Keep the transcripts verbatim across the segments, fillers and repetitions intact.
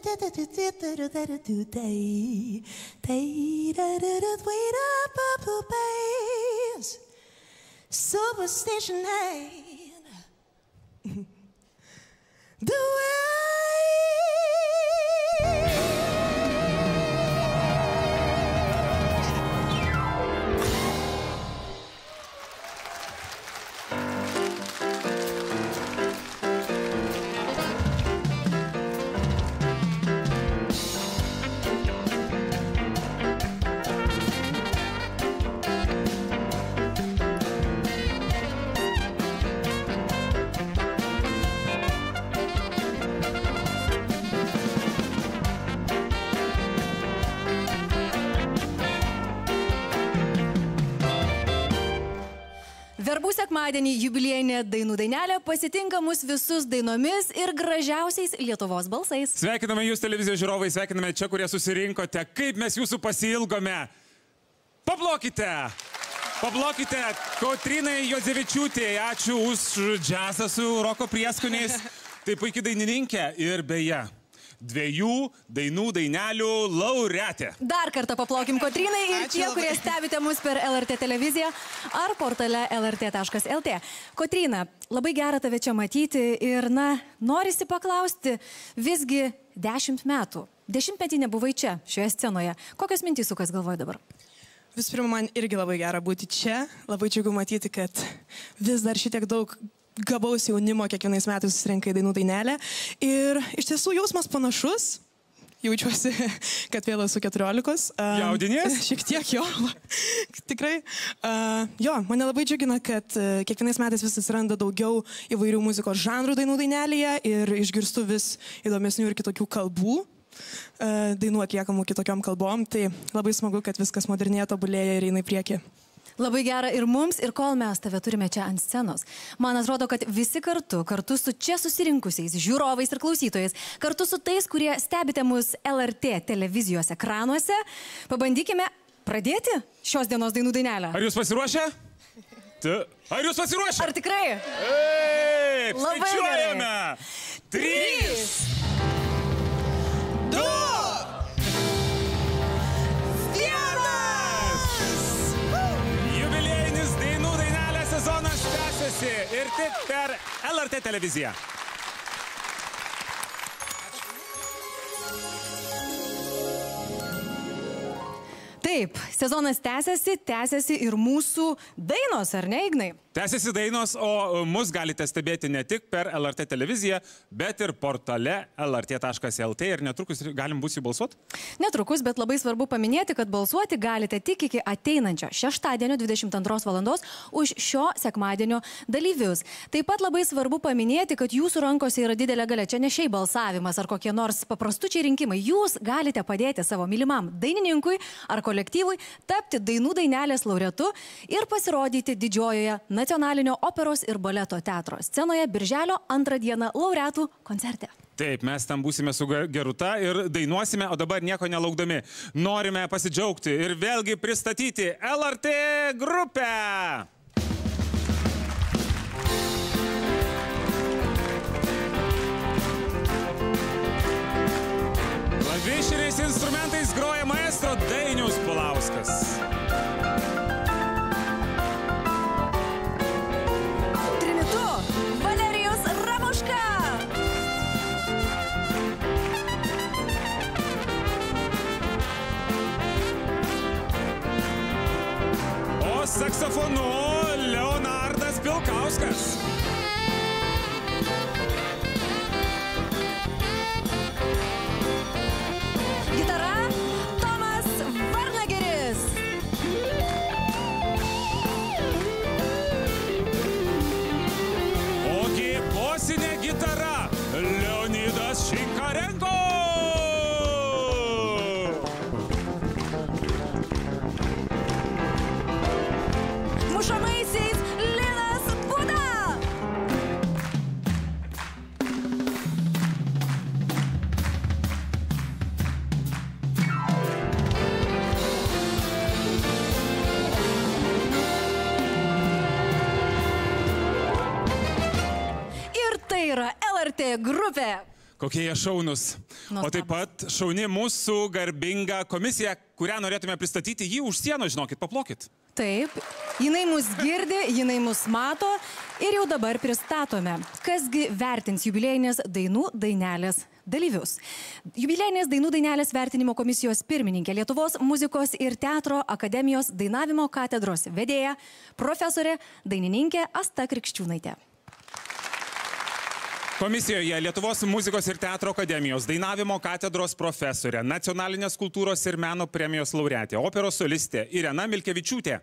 Superstition ain't the way. Verbų sekmadienį jubiliejinė dainų dainelė pasitinka mus visus dainomis ir gražiausiais Lietuvos balsais. Sveikiname jūs, televizijos žiūrovai, sveikiname čia, kurie susirinkote. Kaip mes jūsų pasiilgome. Paplokite! Paplokite Kotrynai Juodzevičiūtei. Ačiū už džiazą su roko prieskoniais. Tai puikiai dainininkė ir beje, dviejų dainų dainelių laureatė. Dar kartą paplokim Kotrynai ir tie, kurie stebite mus per L R T televiziją ar portale L R T taškas L T. Kotryna, labai gera tave čia matyti ir, na, norisi paklausti, visgi dešimt metų. Dešimtmetį nebuvai čia, šioje scenoje. Kokios mintys sukas galvoji dabar? Visų pirma, man irgi labai gera būti čia. Labai džiugu matyti, kad vis dar šitiek daug gabaus jaunimo kiekvienais metais susirenka į dainų dainelę. Ir iš tiesų jausmas panašus. Jaučiuosi, kad vėl esu keturiolikos. Um, Jaudinies? Šiek tiek jo. Tikrai. Uh, jo, mane labai džiugina, kad uh, kiekvienais metais vis atsiranda daugiau įvairių muzikos žanrų dainų dainelėje ir išgirstu vis įdomesnių ir kitokių kalbų. Uh, dainų atliekamų kitokiom kalbom. Tai labai smagu, kad viskas modernėja, tobulėja ir eina į priekį. Labai gera ir mums, ir kol mes tave turime čia ant scenos. Man atrodo, kad visi kartu, kartu su čia susirinkusiais žiūrovais ir klausytojais, kartu su tais, kurie stebite mus L R T televizijos ekranuose, pabandykime pradėti šios dienos dainų dainelę. Ar jūs pasiruošę? Tu. Ar jūs pasiruošę? Ar tikrai? Taip, labai skaičiuojame. Trys, du, sezonas tęsiasi ir tik per L R T televiziją. Taip, sezonas tęsiasi, tęsiasi ir mūsų dainos, ar ne, Ignai? Tęsiasi dainos, o mus galite stebėti ne tik per L R T televiziją, bet ir portale L R T taškas L T ir netrukus galim bus jų balsuoti? Netrukus, bet labai svarbu paminėti, kad balsuoti galite tik iki ateinančio šeštadienio dvidešimt antros valandos už šio sekmadienio dalyvius. Taip pat labai svarbu paminėti, kad jūsų rankose yra didelė galia. Čia ne šiaip balsavimas ar kokie nors paprastučiai rinkimai. Jūs galite padėti savo mylimam dainininkui ar kolektyvui tapti dainų dainelės laureatu ir pasirodyti didžiojoje Nacionalinio operos ir baleto teatro scenoje birželio antrą dieną laureatų koncerte. Taip, mes tam būsime su Geruta ir dainuosime, o dabar nieko nelaukdami. Norime pasidžiaugti ir vėlgi pristatyti L R T grupę. Klavišiniais instrumentais groja maestro Dainius Pulauskas. Saksofonu Leonardas Pilkauskas. Gitara Tomas Varnageris. Ogi bosinė gitara Leonidas Šinkarenko. Mušamaisiais Linas Būda. Ir tai yra L R T grupė. Kokie jie šaunus. O taip pat šauni mūsų garbinga komisija, kurią norėtume pristatyti, jį už sienos, žinokit, paplokit. Taip, jinai mus girdi, jinai mus mato ir jau dabar pristatome, kasgi vertins jubiliejinės dainų dainelės dalyvius. Jubiliejinės dainų dainelės vertinimo komisijos pirmininkė, Lietuvos muzikos ir teatro akademijos dainavimo katedros vedėja, profesorė, dainininkė Asta Krikščiūnaitė. Komisijoje Lietuvos muzikos ir teatro akademijos dainavimo katedros profesorė, nacionalinės kultūros ir meno premijos laureatė, operos solistė Irena Milkevičiūtė.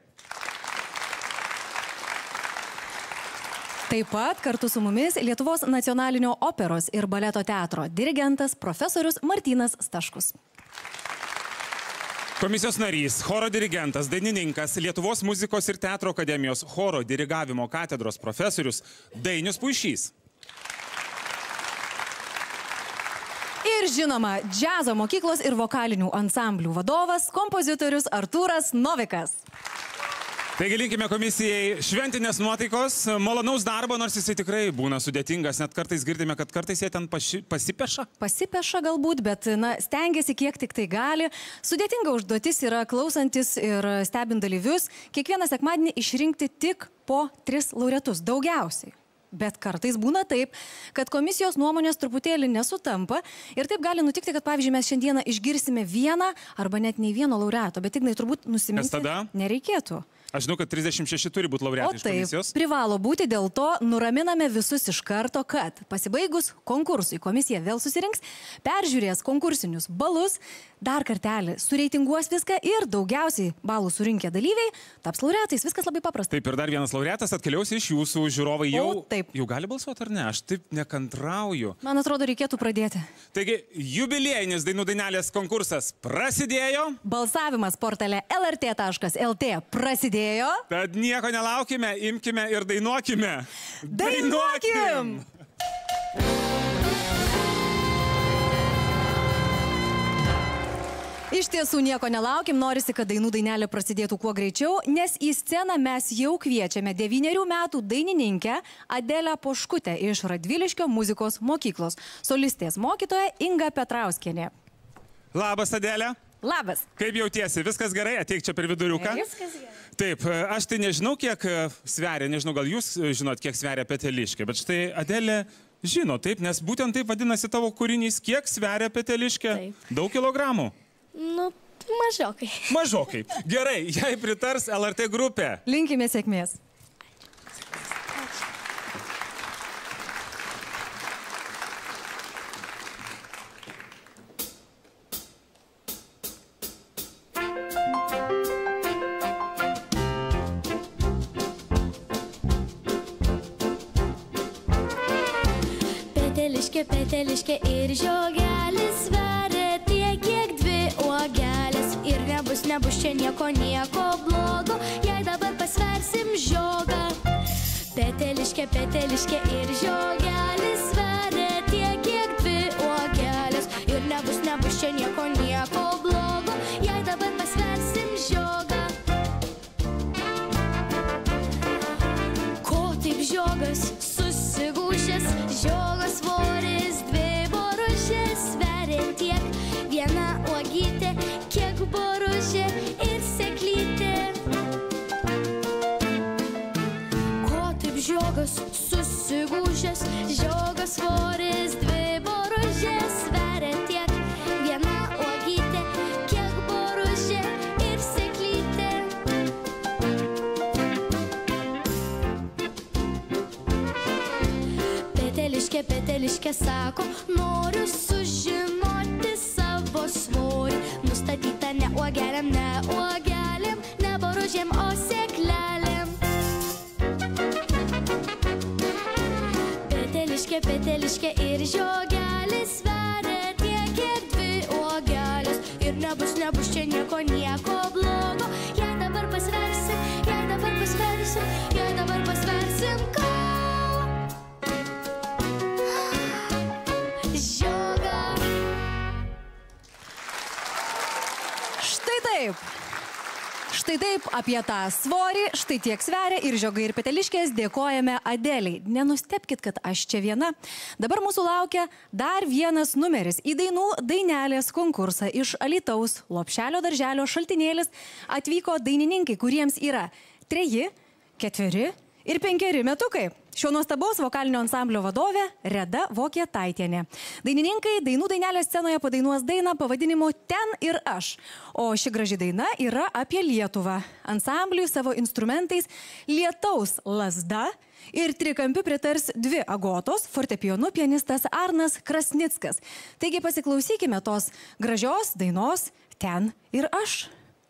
Taip pat kartu su mumis Lietuvos nacionalinio operos ir baleto teatro dirigentas profesorius Martynas Staškus. Komisijos narys, choro dirigentas, dainininkas, Lietuvos muzikos ir teatro akademijos choro dirigavimo katedros profesorius Dainius Puišys. Ir žinoma, džiazo mokyklos ir vokalinių ansamblių vadovas, kompozitorius Artūras Novikas. Taigi linkime komisijai šventinės nuotaikos, malonaus darbo, nors jisai tikrai būna sudėtingas, net kartais girdime, kad kartais jie ten paši, pasipeša. Pasipeša galbūt, bet na, stengiasi kiek tik tai gali. Sudėtinga užduotis yra klausantis ir stebint dalyvius, kiekvieną sekmadienį išrinkti tik po tris laureatus, daugiausiai. Bet kartais būna taip, kad komisijos nuomonės truputėlį nesutampa ir taip gali nutikti, kad, pavyzdžiui, mes šiandieną išgirsime vieną arba net nei vieno laureato, bet tik turbūt nusiminti nereikėtų. Aš žinau, kad trisdešimt šeši turi būti laureatai iš komisijos. O taip, privalo būti, dėl to nuraminame visus iš karto, kad pasibaigus konkursui komisija vėl susirinks, peržiūrės konkursinius balus, dar kartelį sureitinguos viską ir daugiausiai balų surinkę dalyviai taps laureatais. Viskas labai paprasta. Taip, ir dar vienas laureatas atkeliaus iš jūsų, žiūrovai jau. O, taip. Jau gali balsuoti ar ne? Aš taip nekantrauju. Man atrodo, reikėtų pradėti. Taigi, jubiliejinis dainų dainelės konkursas prasidėjo. Balsavimas portale L R T taškas L T prasidėjo. Tad nieko nelaukime, imkime ir dainuokime. Dainuokim! Iš tiesų nieko nelaukim, norisi, kad dainų dainelė prasidėtų kuo greičiau, nes į sceną mes jau kviečiame devynerių metų dainininkę Adelę Poškutę iš Radviliškio muzikos mokyklos, solistės mokytoja Inga Petrauskienė. Labas, Adelė. Labas. Kaip jautiesi? Viskas gerai? Ateik čia per viduriuką. Viskas gerai. Taip, aš tai nežinau, kiek sveria, nežinau, gal jūs žinot, kiek sveria peteliškė, bet štai Adelė žino, taip, nes būtent taip vadinasi tavo kūrinys, kiek sveria peteliškė? Taip. Daug kilogramų? Nu, mažokai. Mažokai. Gerai, jai pritars L R T grupė. Linkime sėkmės. Peteliškė, peteliškė ir žiogelis sveria tiek, kiek dvi uogelės. Ir nebus, nebus čia nieko, nieko blogo, jei dabar pasversim žiogą. Peteliškė, peteliškė ir žiogelis sveria tiek, kiek dvi uogelės. Ir nebus, nebus čia nieko, nieko blogo, jei dabar pasversim žiogą. Ko taip žiogas susigūšęs, žiogas svoris dvi boružės, sveria tiek viena uogytė, kiek boružė ir sėklytė. Ko taip žiogas susigūšęs, žiogas svoris dvi boružės, sveria tiek viena uogytė, kiek boružė ir sėklytė. Peteliškė, peteliškė sako, noriu sužinoti savo svorį. Nustatyta ne uogelėm, ne uogelėm, ne boružėm, o sėklelėm. Peteliškė, peteliškė ir žiogelis sveria tiek, kiek dvi uogelės. Ir nebus, nebus čia nieko, nieko blogo, jei dabar pasversim, jei dabar pasversim, jei dabar pasversim, ką? Štai taip apie tą svorį, štai tiek sveria ir žiogai ir peteliškės dėkojame Adeliai. Nenustepkit, kad aš čia viena. Dabar mūsų laukia dar vienas numeris į dainų dainelės konkursą iš Alytaus Lopšelio darželio Šaltinėlis atvyko dainininkai, kuriems yra treji, ketveri ir penkeri metukai. Šio nuostabaus vokalinio ansamblio vadovė Reda Vokietaitienė. Dainininkai dainų dainelės scenoje padainuos dainą pavadinimu Ten ir aš. O ši graži daina yra apie Lietuvą. Ansambliui savo instrumentais lietaus lazda ir trikampiu pritars dvi agotos, fortepijonu pianistas Arnas Krasnickas. Taigi pasiklausykime tos gražios dainos Ten ir aš.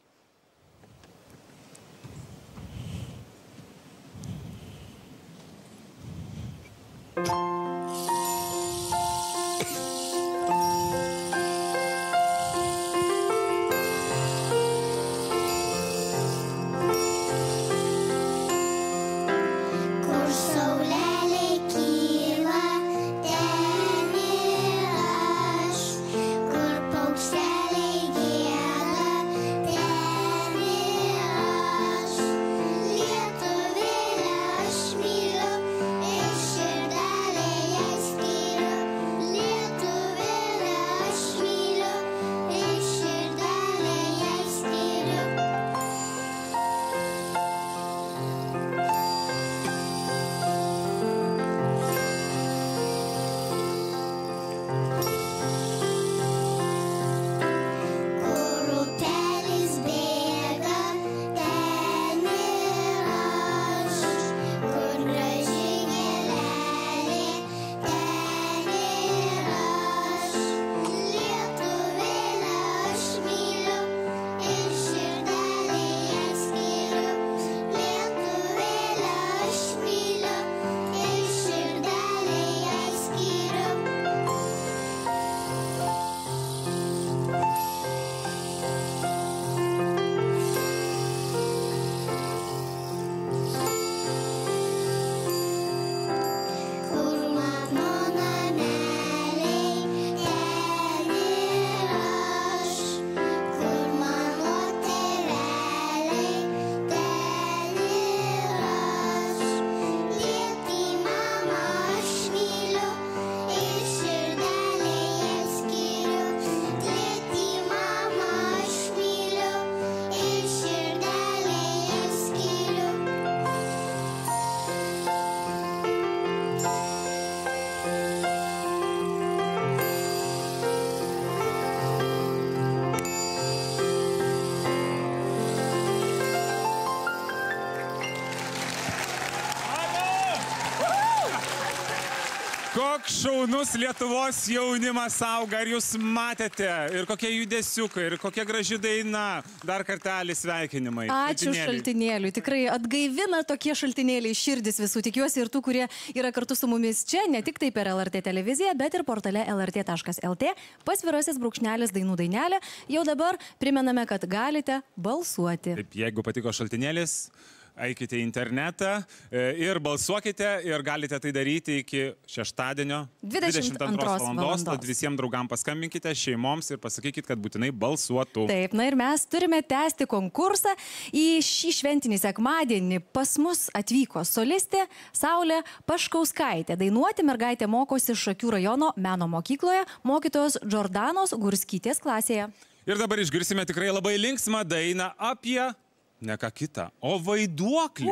Koks šaunus Lietuvos jaunimas auga, ar jūs matėte, ir kokie judesiukai, ir kokia graži daina, dar kartelį sveikinimai. Ačiū Šaltinėliui, tikrai atgaivina tokie šaltinėliai širdis visų, tikiuosi ir tų, kurie yra kartu su mumis čia, ne tik tai per L R T televiziją, bet ir portale L R T taškas L T, pasvirasis brūkšnelis dainų dainelė, jau dabar primename, kad galite balsuoti. Taip, jeigu patiko Šaltinėlis, eikite į internetą ir balsuokite ir galite tai daryti iki šeštadienio dvidešimt antros valandos. Tad visiems draugam paskambinkite, šeimoms ir pasakykit, kad būtinai balsuotų. Taip, na ir mes turime tęsti konkursą. Į šį šventinį sekmadienį pas mus atvyko solistė Saulė Paškauskaitė. Dainuoti mergaitė mokosi Šakių rajono meno mokykloje, mokytojos Džordanos Gurskytės klasėje. Ir dabar išgirsime tikrai labai linksmą dainą apie ne ką kitą, o vaiduoklį.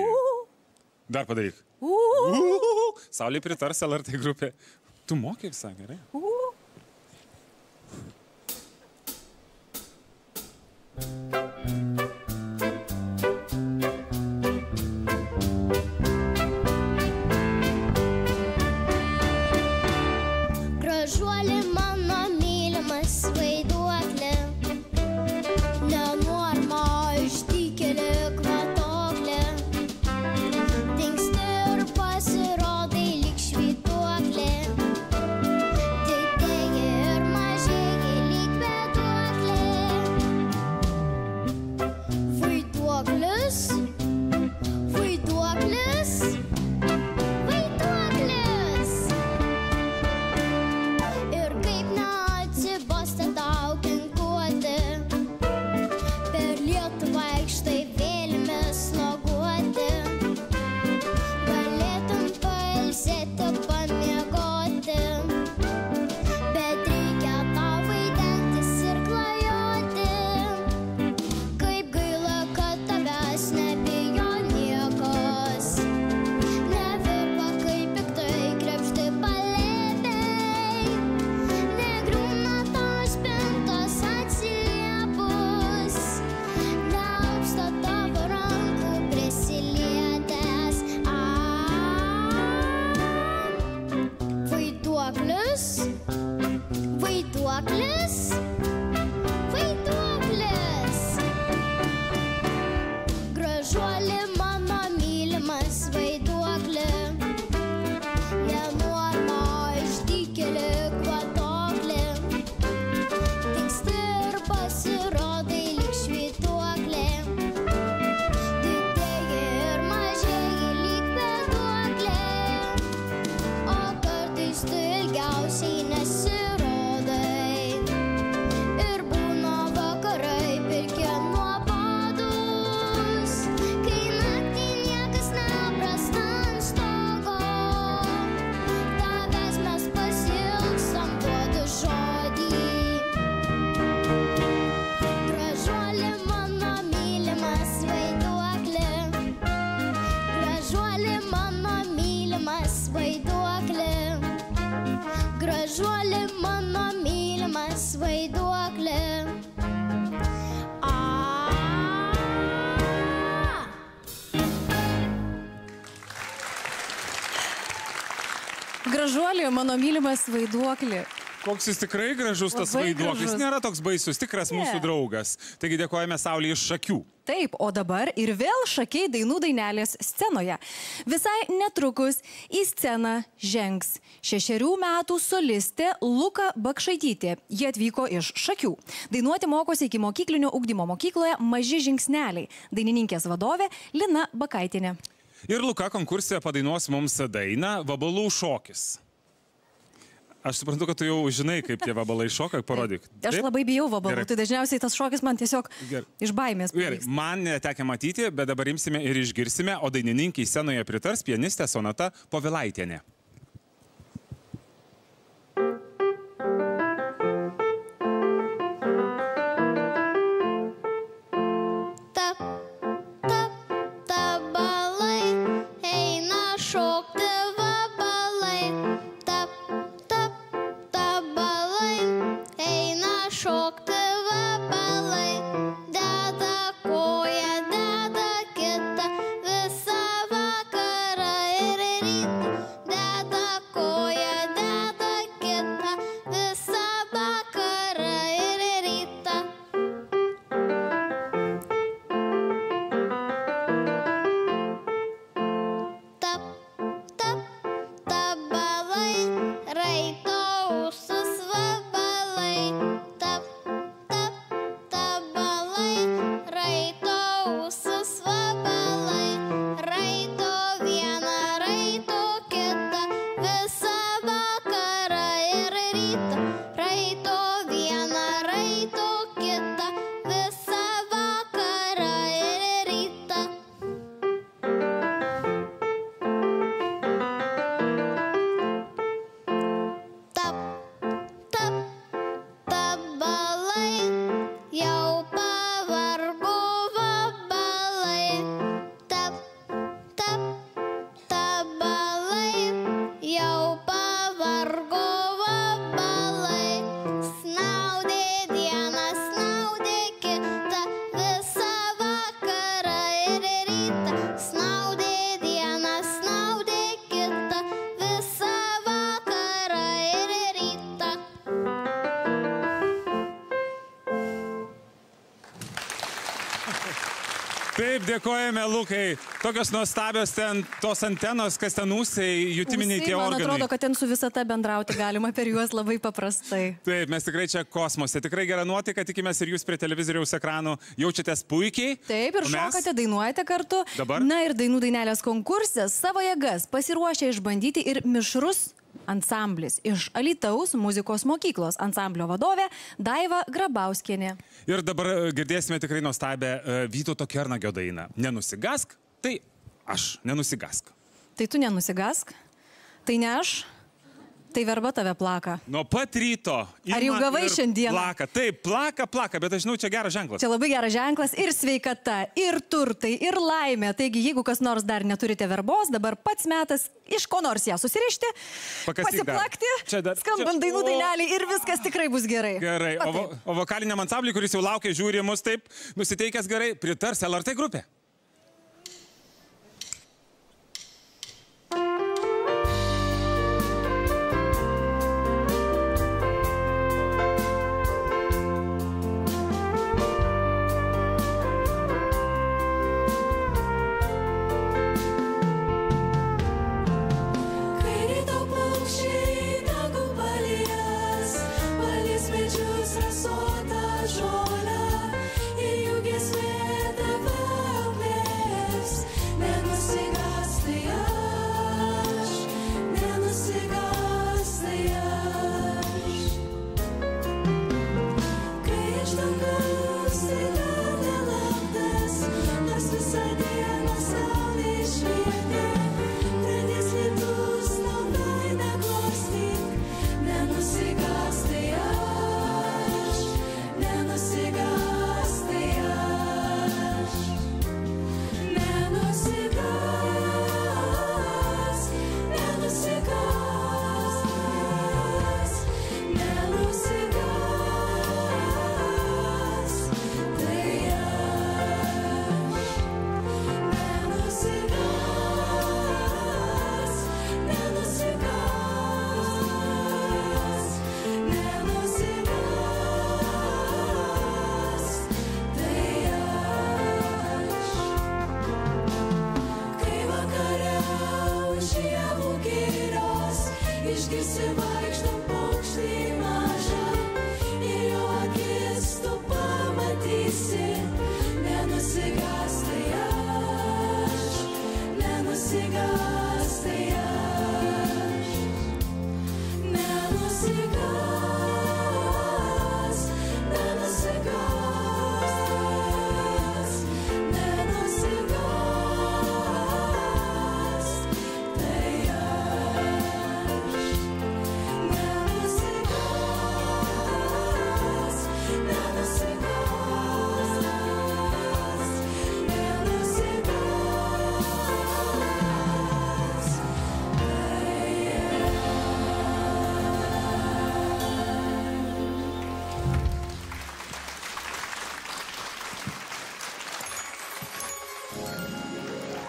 Dar padaryk. Saulė pritars L R T grupė. Tu mokai visą gerai? Gražuolė mano mylimas vaiduoklė, nenorma išdykėlė kvatoklė, dingsti ir pasirodai lyg švytuoklė, tai gražuolį, mano mylimas vaiduoklį. Koks jis tikrai gražus tas Labai vaiduoklis. gražus. Nėra toks baisus, tikras Ne. mūsų draugas. Taigi dėkojame Saulei iš Šakių. Taip, o dabar ir vėl Šakiai dainų dainelės scenoje. Visai netrukus į sceną žengs šešerių metų solistė Luka Bakšaitytė. Jie atvyko iš Šakių. Dainuoti mokosi iki mokyklinio ugdymo mokykloje Maži žingsneliai. Dainininkės vadovė Lina Bakaitinė. Ir Luka konkursė padainuos mums dainą Vabalų šokis. Aš suprantu, kad tu jau žinai, kaip tie vabalai šoka, parodyk. Aš Taip? labai bijau vabalų, Gerai. tai dažniausiai tas šokis man tiesiog Gerai. iš baimės Gerai, pavyksta. man netekia matyti, bet dabar imsime ir išgirsime, o dainininkai scenoje pritars pianistė Sonata Povilaitienė. Tap, tap, tabalai, eina šokti vabalai. Tap, tap, tabalai, eina šokti vabalai. Deda koją, deda kitą, visą vakarą ir rytą. Deda koją, deda kitą, visą vakarą ir rytą. Tap, tap, tabalai, raito ūsus vabalai. Tap, tap, tabalai, raito ūsus vabalai. Raito vieną, raito kitą, visą vakarą ir rytą. Raito vieną, raito kitą, visą vakarą ir rytą. Tap, tap, tabalai, jau pavargo vabalai. Tap, tap, tabalai, jau pavargo vabalai. Snaudė dieną, snaudė kitą, visą vakarą ir rytą. Snaudė dieną, snaudė kitą, visą vakarą ir rytą. Taip, dėkojame Lukai. Tokios nuostabios ten tos antenos, kas ten ūsiai, jutiminiai tie Man organai. atrodo, kad ten su visata bendrauti galima per juos labai paprastai. Taip, mes tikrai čia kosmose. Tikrai gera nuotaika, tikimės ir jūs prie televizoriaus ekranų jaučiatės puikiai. Taip, ir O mes? šokate, dainuojate kartu. Dabar? Na ir dainų dainelės konkursė savo jėgas pasiruošę išbandyti ir mišrus ansamblis iš Alytaus muzikos mokyklos ansamblio vadovė Daiva Grabauskienė. Ir dabar girdėsime tikrai nuostabę uh, Vytauto Kernagio dainą. Nenusigask, tai aš nenusigask. Tai tu nenusigask, tai ne aš, tai verba tave plaka. Nuo pat ryto. Ar jau ima gavai ir šiandieną? Plaka, taip, plaka, plaka, bet aš žinau, čia geras ženklas. Čia labai geras ženklas ir sveikata, ir turtai, ir laimė. Taigi, jeigu kas nors dar neturite verbos, dabar pats metas iš ko nors ją susirišti, Pakastyk dar. pasiplakti, Čia dar- skambant čia- dainų o. dainelį ir viskas tikrai bus gerai. Gerai, Va o, vo, taip. o vokaliniam ansambliui, kuris jau laukia, žiūri mus taip, nusiteikęs gerai, pritars L R T grupė. Kai ryto paukščiai dangų palies, palies medžius rasotą žolę, ir jų giesmė tave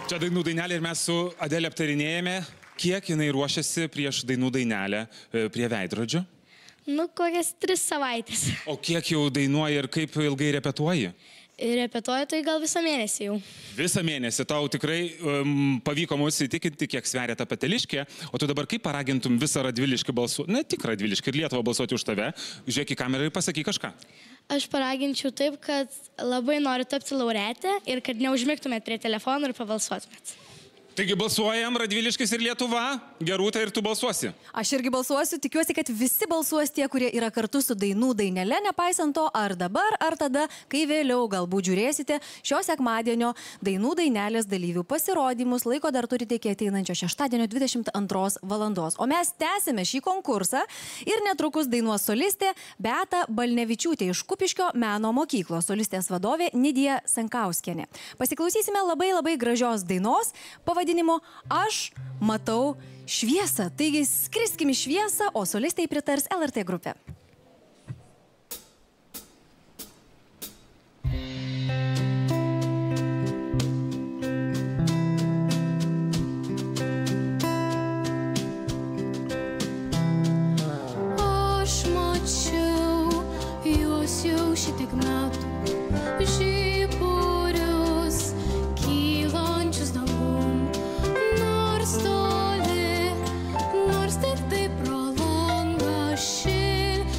Čia dainų dainelė ir mes su Adelė aptarinėjame, kiek jinai ruošiasi prieš dainų dainelę prie veidrodžio. Nu, kokias tris savaitės. O kiek jau dainuoji ir kaip ilgai repetuoji? Repetuoju tai gal visą mėnesį jau. Visą mėnesį tau tikrai um, pavyko mus įtikinti, kiek sveria ta Peteliškė, o tu dabar kaip paragintum visą Radviliškį balsuoti, ne tik Radviliškį ir Lietuvą balsuoti už tave, žiūrėk į kamerą ir pasakyk kažką. Aš paraginčiau taip, kad labai noriu tapti laureatę ir kad neužmigtumėt prie telefonų ir pabalsuotumėt. Taigi balsuojam, Radviliškis ir Lietuva. Gerūta, ir tu balsuosi. Aš irgi balsuosiu, tikiuosi, kad visi balsuos tie, kurie yra kartu su dainų dainele, nepaisant to, ar dabar, ar tada, kai vėliau galbūt žiūrėsite šio sekmadienio dainų dainelės dalyvių pasirodymus. Laiko dar turite iki ateinančio šeštadienio dvidešimt antros valandos. O mes tęsime šį konkursą ir netrukus dainuos solistė Beata Balnevičiūtė iš Kupiškio meno mokyklos, solistės vadovė Nidija Sankauskienė. Pasiklausysime labai labai gražios dainos pavadinimo Aš matau šviesą. Taigi skriskim į šviesą, o solistai pritars L R T grupė. Aš mačiau juos jau šitiek metų, žiburius kylančius dangum, nors toli, nors tik tai pro langą šildytų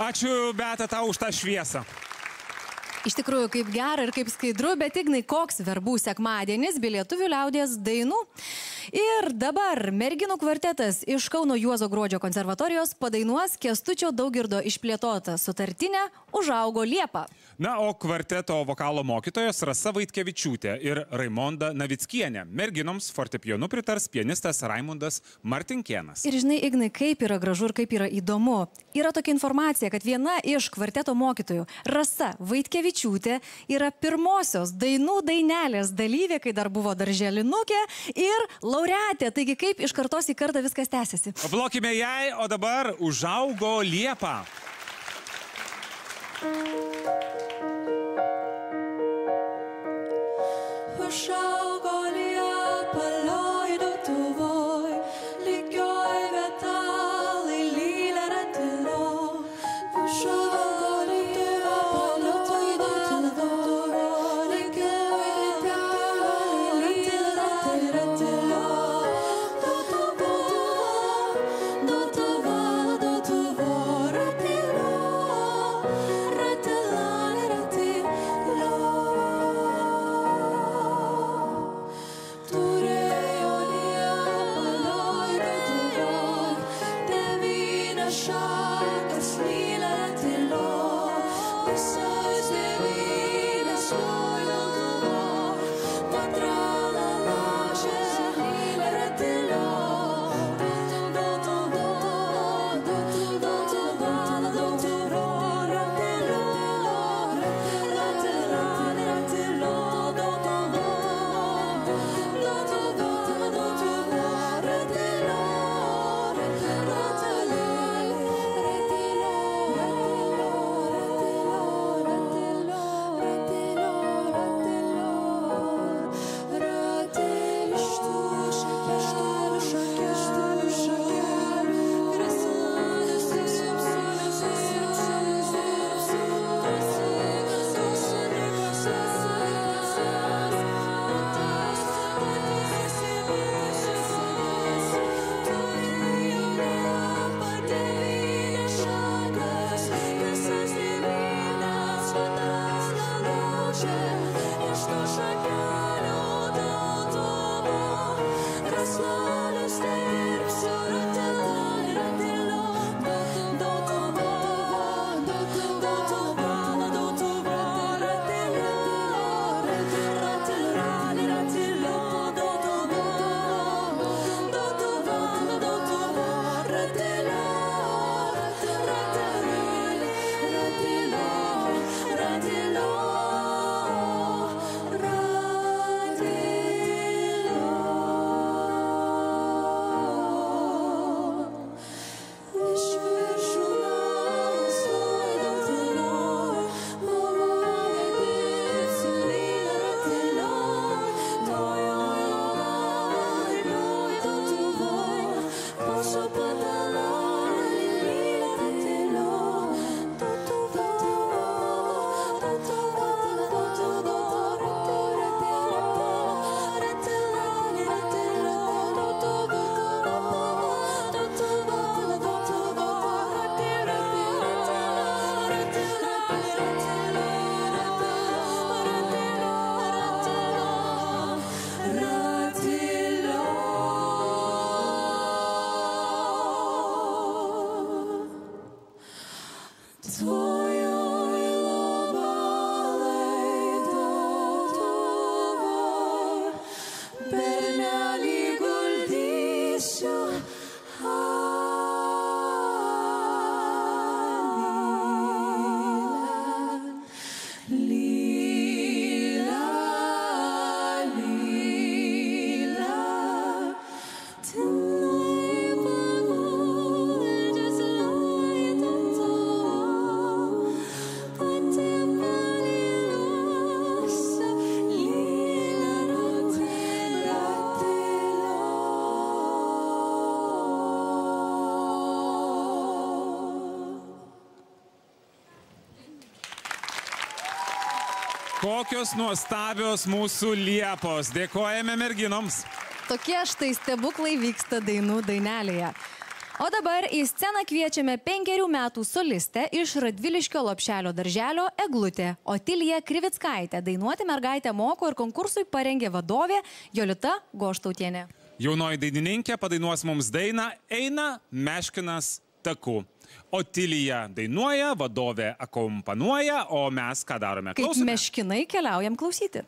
Ačiū, Beata, tau už tą šviesą. Iš tikrųjų, kaip gera ir kaip skaidru, bet Ignai, koks verbų sekmadienis be lietuvių liaudies dainų. Ir dabar merginų kvartetas iš Kauno Juozo Gruodžio konservatorijos padainuos Kęstučio Daugirdo išplėtotą sutartinę Užaugo Liepa. Na, o kvarteto vokalo mokytojos Rasa Vaitkevičiūtė ir Raimonda Navickienė. Merginoms fortepijonu pritars pianistas Raimundas Martinkėnas. Ir žinai, Ignai, kaip yra gražu ir kaip yra įdomu. Yra tokia informacija, kad viena iš kvarteto mokytojų, Rasa Vaitkevičiūtė, yra pirmosios dainų dainelės dalyvė, kai dar buvo darželinukė, ir laureatė. Taigi kaip iš kartos į kartą viskas tęsiasi. Paplokime jai, o dabar Užaugo Liepa. Užaugo liepa laidotuvoj, lygioj metalai lylė ratilo. Užaugo liepa laidotuvoj, lygioj metalai lylė ratilo. Dotuvo, dotuvo, dotuvo ratilo, ratilani ratilo. Turėjo liepą laidotuvoj, devynias šakas lylė ratilo. Visas devynias laidotuvoj, matrala lažė lylė ratilo. Dotuvo, dotuvo, dotuvo ratilo, ratilani ratilo, dotuvo. Kokios nuostabios mūsų liepos. Dėkojame merginoms. Tokie štai stebuklai vyksta dainų dainelėje. O dabar į sceną kviečiame penkerių metų solistę iš Radviliškio Lopšelio darželio Eglutė, Otilija Krivickaitė. Dainuoti mergaitę moko ir konkursui parengė vadovė Jolita Goštautienė. Jaunoji dainininkė padainuos mums dainą Eina meškinas taku. Otilija dainuoja, vadovė akompanuoja, o mes ką darome? Kaip Klausome. meškinai keliaujam klausyti.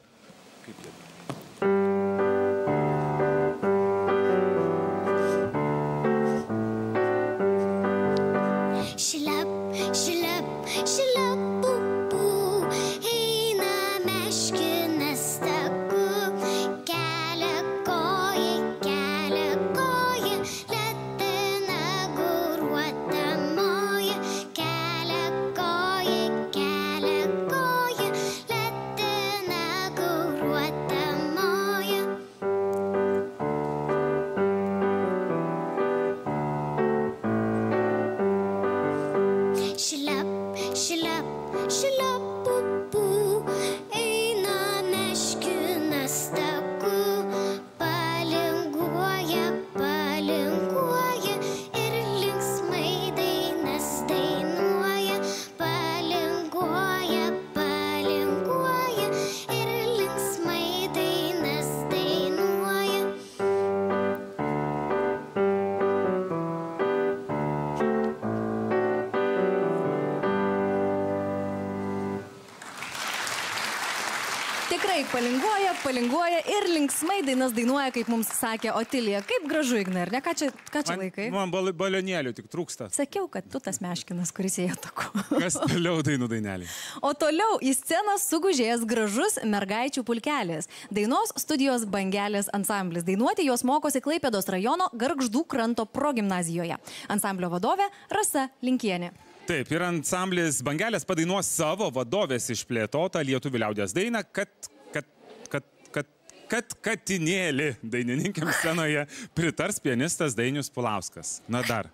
Šlap, šlap, šlap, pupu, eina meškinas taku, kelia koją, kelia koją, lėtina guruota moja, kelia koją, kelia koją, lėtina guruota moja. Šlap, šlap, šlap, pupu, eina meškinas taku, palinguoja, palinguoja ir linksmai dainas dainuoja, palinguoja, palinguoja ir linksmai dainas dainuoja. Tikrai palinguoja, palinguoja ir linksmai dainas dainuoja, kaip mums sakė Otilija. Kaip gražu, Ignai, ar ne? Ką čia, ką čia laikai? Man bal balionėlių tik trūksta. Sakiau, kad tu tas meškinas, kuris ėjo taku. Kas toliau dainų dainelį? O toliau į sceną sugužėjęs gražus mergaičių pulkelis. Dainos studijos Bangelės ansamblis. Dainuoti jos mokosi Klaipėdos rajono Gargždų kranto progimnazijoje. Ansamblio vadovė Rasa Linkienė. Taip, ir ansamblis Bangelės padainuos savo vadovės išplėtotą lietuvių liaudies dainą, kad, kad, kad, kad, kad katinėlį dainininkėms scenoje pritars pianistas Dainius Pulauskas. Na dar.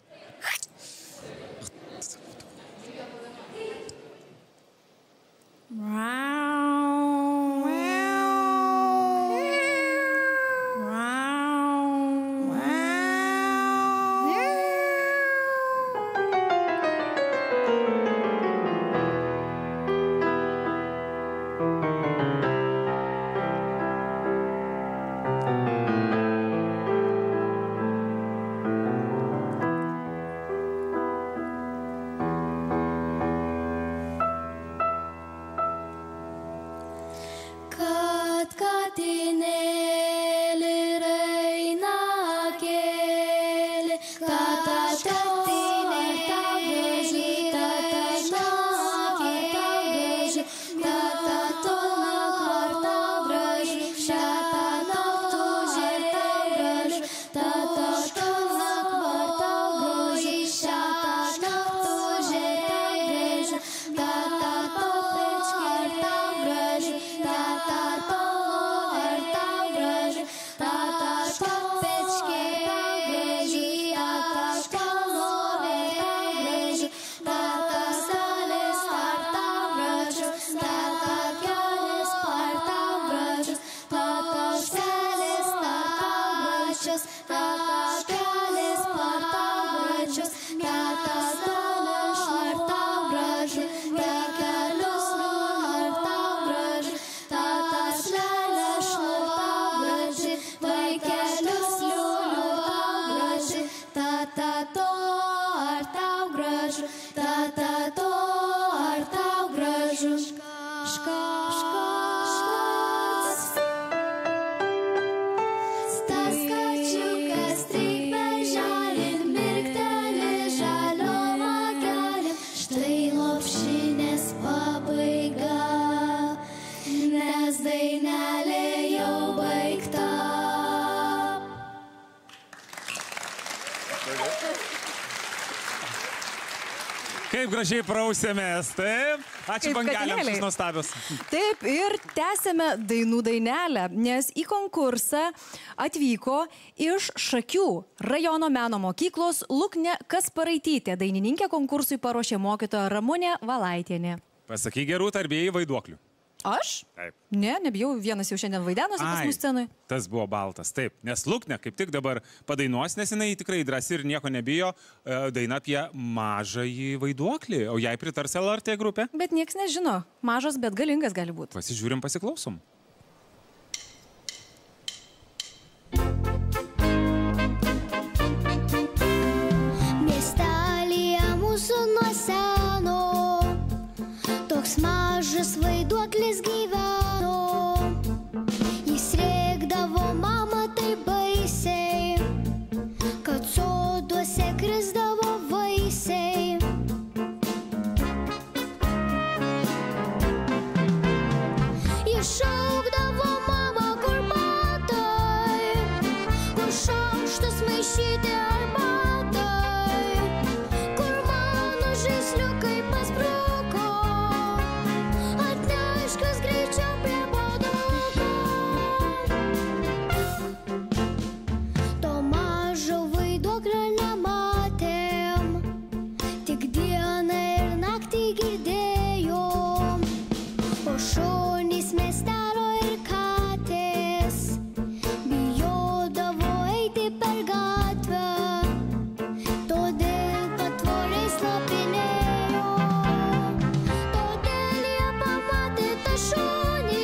Kad katinėlį raina kėlė, kad katinėlį tau graži, kad šnakė tau graži, kad atonak tau graži, šatą naktų žer tau graži, tad atonak tau graži, šatą naktų žer tau graži, tad atopečkė tau graži, tad atopečkė tau graži, tad atopečkė tau graži, tad atopečkė tau graži, tad asalės par tau gražius, tad atkelės par tau gražius, tad asalės par tau gražius, tad atkelės par tau gražius, tad asalės par tau gražius, tad kelius par tau gražius, tad asalės par tau gražius, tad kelius tau gražius, tad to ar tau gražu, tad to ar tau gražu. Škas. Tas kačiukas trypia žalin, mirkteli žaliom akelėm. Štai lopšinės pabaiga, nes dainelė jau baigta. Kaip gražiai prausėmės, taip? Ačiū Kaip Bangelėms, katinėliai. jūs nuostabios. Taip, ir tęsėme dainų dainelę, nes į konkursą atvyko iš Šakių rajono meno mokyklos Luknė Kasparaitytė. Dainininkė konkursui paruošė mokytoja Ramunė Valaitienė. Pasakyk gerų tarbėjai vaiduoklių. Aš? Taip. Ne, nebijau, vienas jau šiandien vaidenosi pas mus scenui. Tas buvo baltas, taip. Nes Luknė kaip tik dabar padainuos, nes jinai tikrai drąsi ir nieko nebijo, daina apie mažąjį vaiduoklį, o jai pritars L R T grupė. Bet nieks nežino, mažas, bet galingas gali būti. Pasižiūrim, pasiklausom. Miestelėje mūsų nuo seno toks mažas vaiduoklis gyveno. Jis rėkdavo mamą taip baisiai, kad soduose krisdavo vaisiai. Jis šaukdavo mamą, kur matai, kur šaukštas maišyti arbatai, kur mano žaisliukai paspruko. Atneškas greičiau prie puoduko. To mažo vaiduoklio nematėm, tik dieną ir naktį girdėjom. O šunys, miestelio ir katės bijodavo eiti per gatvę, todėl patvoriai slopinėjo. Todėl jie pamatė tą šunį,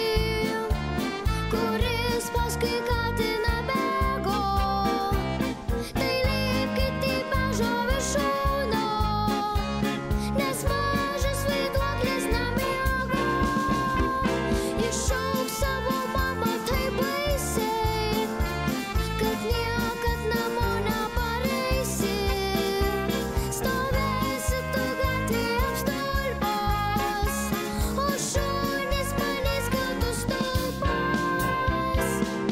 kuris paskui katiną bėgo. Tai lipkit į beržo viršūnę, nes mažas vaiduoklis nemiega. Jis šauks savo mamą taip baisiai, kad niekad namo nepareisi. Stovėsi tu gatvėje apstulbęs, o šunys manys, kad tu stulbas.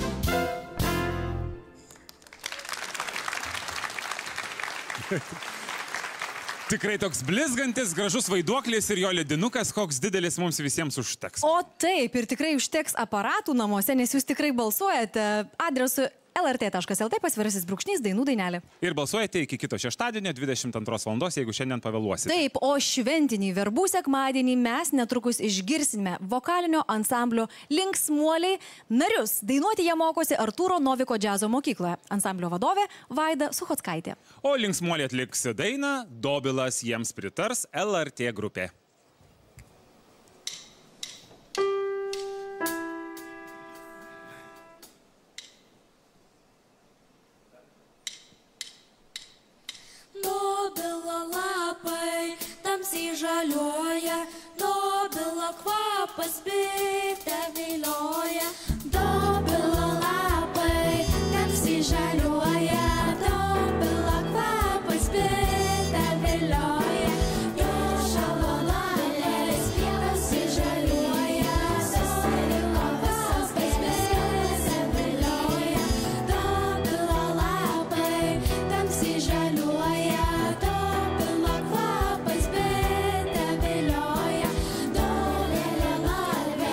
Tikrai toks blizgantis, gražus vaiduoklis ir jo ledinukas, koks didelis mums visiems užteks. O taip, ir tikrai užteks aparatų namuose, nes jūs tikrai balsuojate adresu L R T taškas L T pasvirasis brūkšnys dainų dainelė. Ir balsuojate iki kito šeštadienio dvidešimt antros valandos, jeigu šiandien pavėluosite. Taip, o šventinį verbų sekmadienį mes netrukus išgirsime vokalinio ansamblio Linksmuoliai narius. Dainuoti jie mokosi Artūro Noviko džiazo mokykloje. Ansamblio vadovė Vaida Suchockaitė. O Linksmuoliai atliks dainą, Dobilas jiems pritars L R T grupė. Dobilo lapai tamsiai žaliuoja, dobilo kvapas bitę vilioja. Dobilo lapai tamsiai žaliuoja, dobilo kvapas bitę vilioja. Jo šalolalės tamsiai žaliuoja, susirinko visas bitę vilioja. Dobilo lapai tamsiai žaliuoja. Dobilo kvapas bitę vilioja, dobilo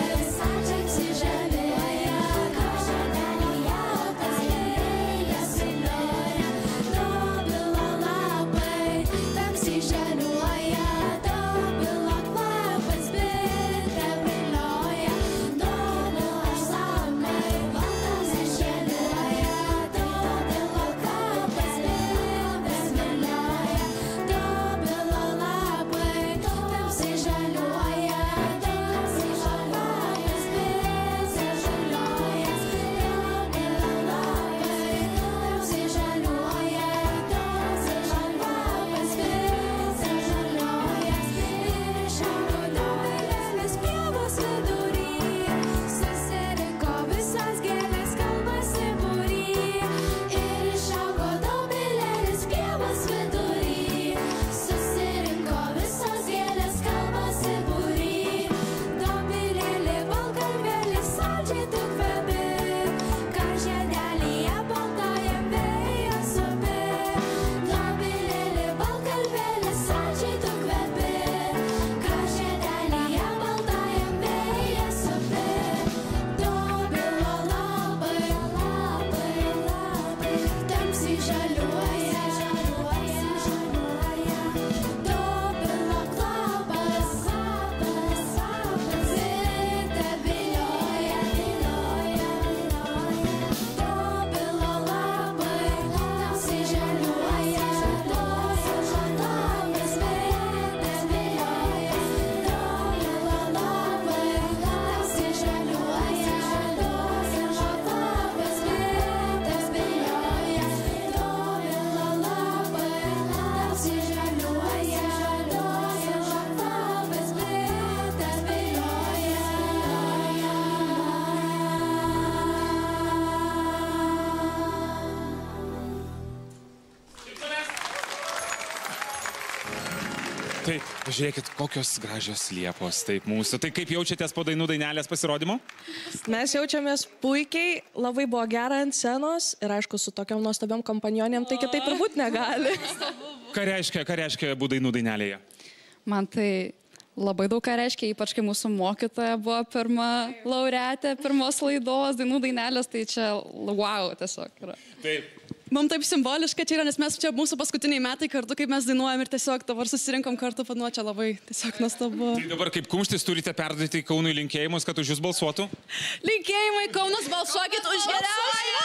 Tai žiūrėkit, kokios gražios liepos, taip mūsų. Tai kaip jaučiatės po dainų dainelės pasirodymo? Mes jaučiamės puikiai, labai buvo gera ant scenos ir aišku, su tokiam nuostabiam kompanionėm, tai kitaip ir būt negali. Ką reiškia, ką reiškia būt dainų dainelėje? Man tai labai daug ką reiškia, ypač kai mūsų mokytoja buvo pirma laureatė, pirmos laidos dainų dainelės, tai čia wow tiesiog yra. Taip. Mums taip simboliška čia yra, nes mes čia mūsų paskutiniai metai kartu, kaip mes dainuojam ir tiesiog dabar susirinkom kartu, panuo čia labai tiesiog nuostabu. Tai dabar kaip kumštis turite perduoti Kaunui linkėjimus, kad už jūs balsuotų? Linkėjimai, Kaunas, balsuokit už geriausią!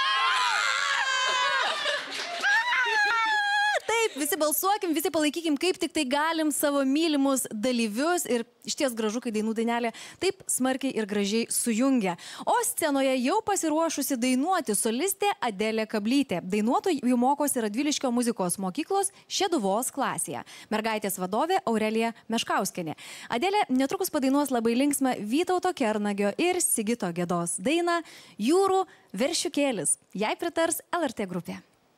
Taip, visi balsuokim, visi palaikykim, kaip tik tai galim savo mylimus dalyvius ir iš ties gražu, kai dainų dainelė taip smarkiai ir gražiai sujungia. O scenoje jau pasiruošusi dainuoti solistė Adelė Kablytė. Dainuotojų mokosi Radviliškio muzikos mokyklos Šeduvos klasėje. Mergaitės vadovė Aurelija Meškauskienė. Adelė netrukus padainuos labai linksmą Vytauto Kernagio ir Sigito Gedos dainą Jūrų veršiukėlis. Jai pritars L R T grupė.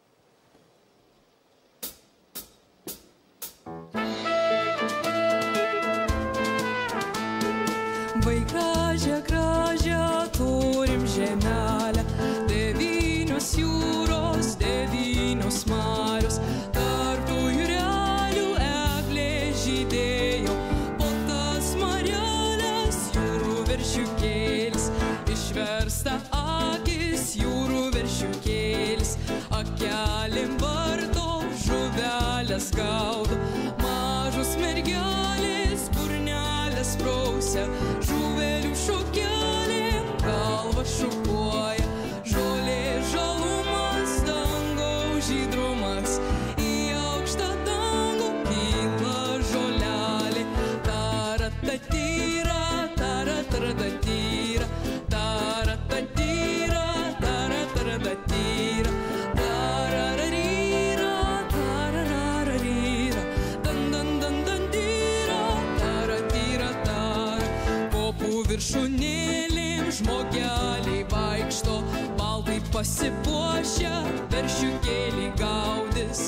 Vai gražią, gražią turim žemelę, devynios jūros, devynios marios, tarp tų jūrelių eglė žydėjo, po tas mareles jūrų veršiukėlis, išversta akis jūrų veršiukėlis, akelim varto žuvelės gaudo, mažos mergelės burnelės prausia, žuvelių šukelėm galva šukuoja, žolė žalumas, dangaus žydrumas, į aukštą dangų kyla žolelė, taratatyra, tarataratyra, taratatyra, tarataratyra, tarararyra, tarararyra, dan dan dan dan dyra, taratyra, tara, kopų viršūnėlėm žmogeliai vaikšto, baldai pasipuošia, veršiukėlį gaudys.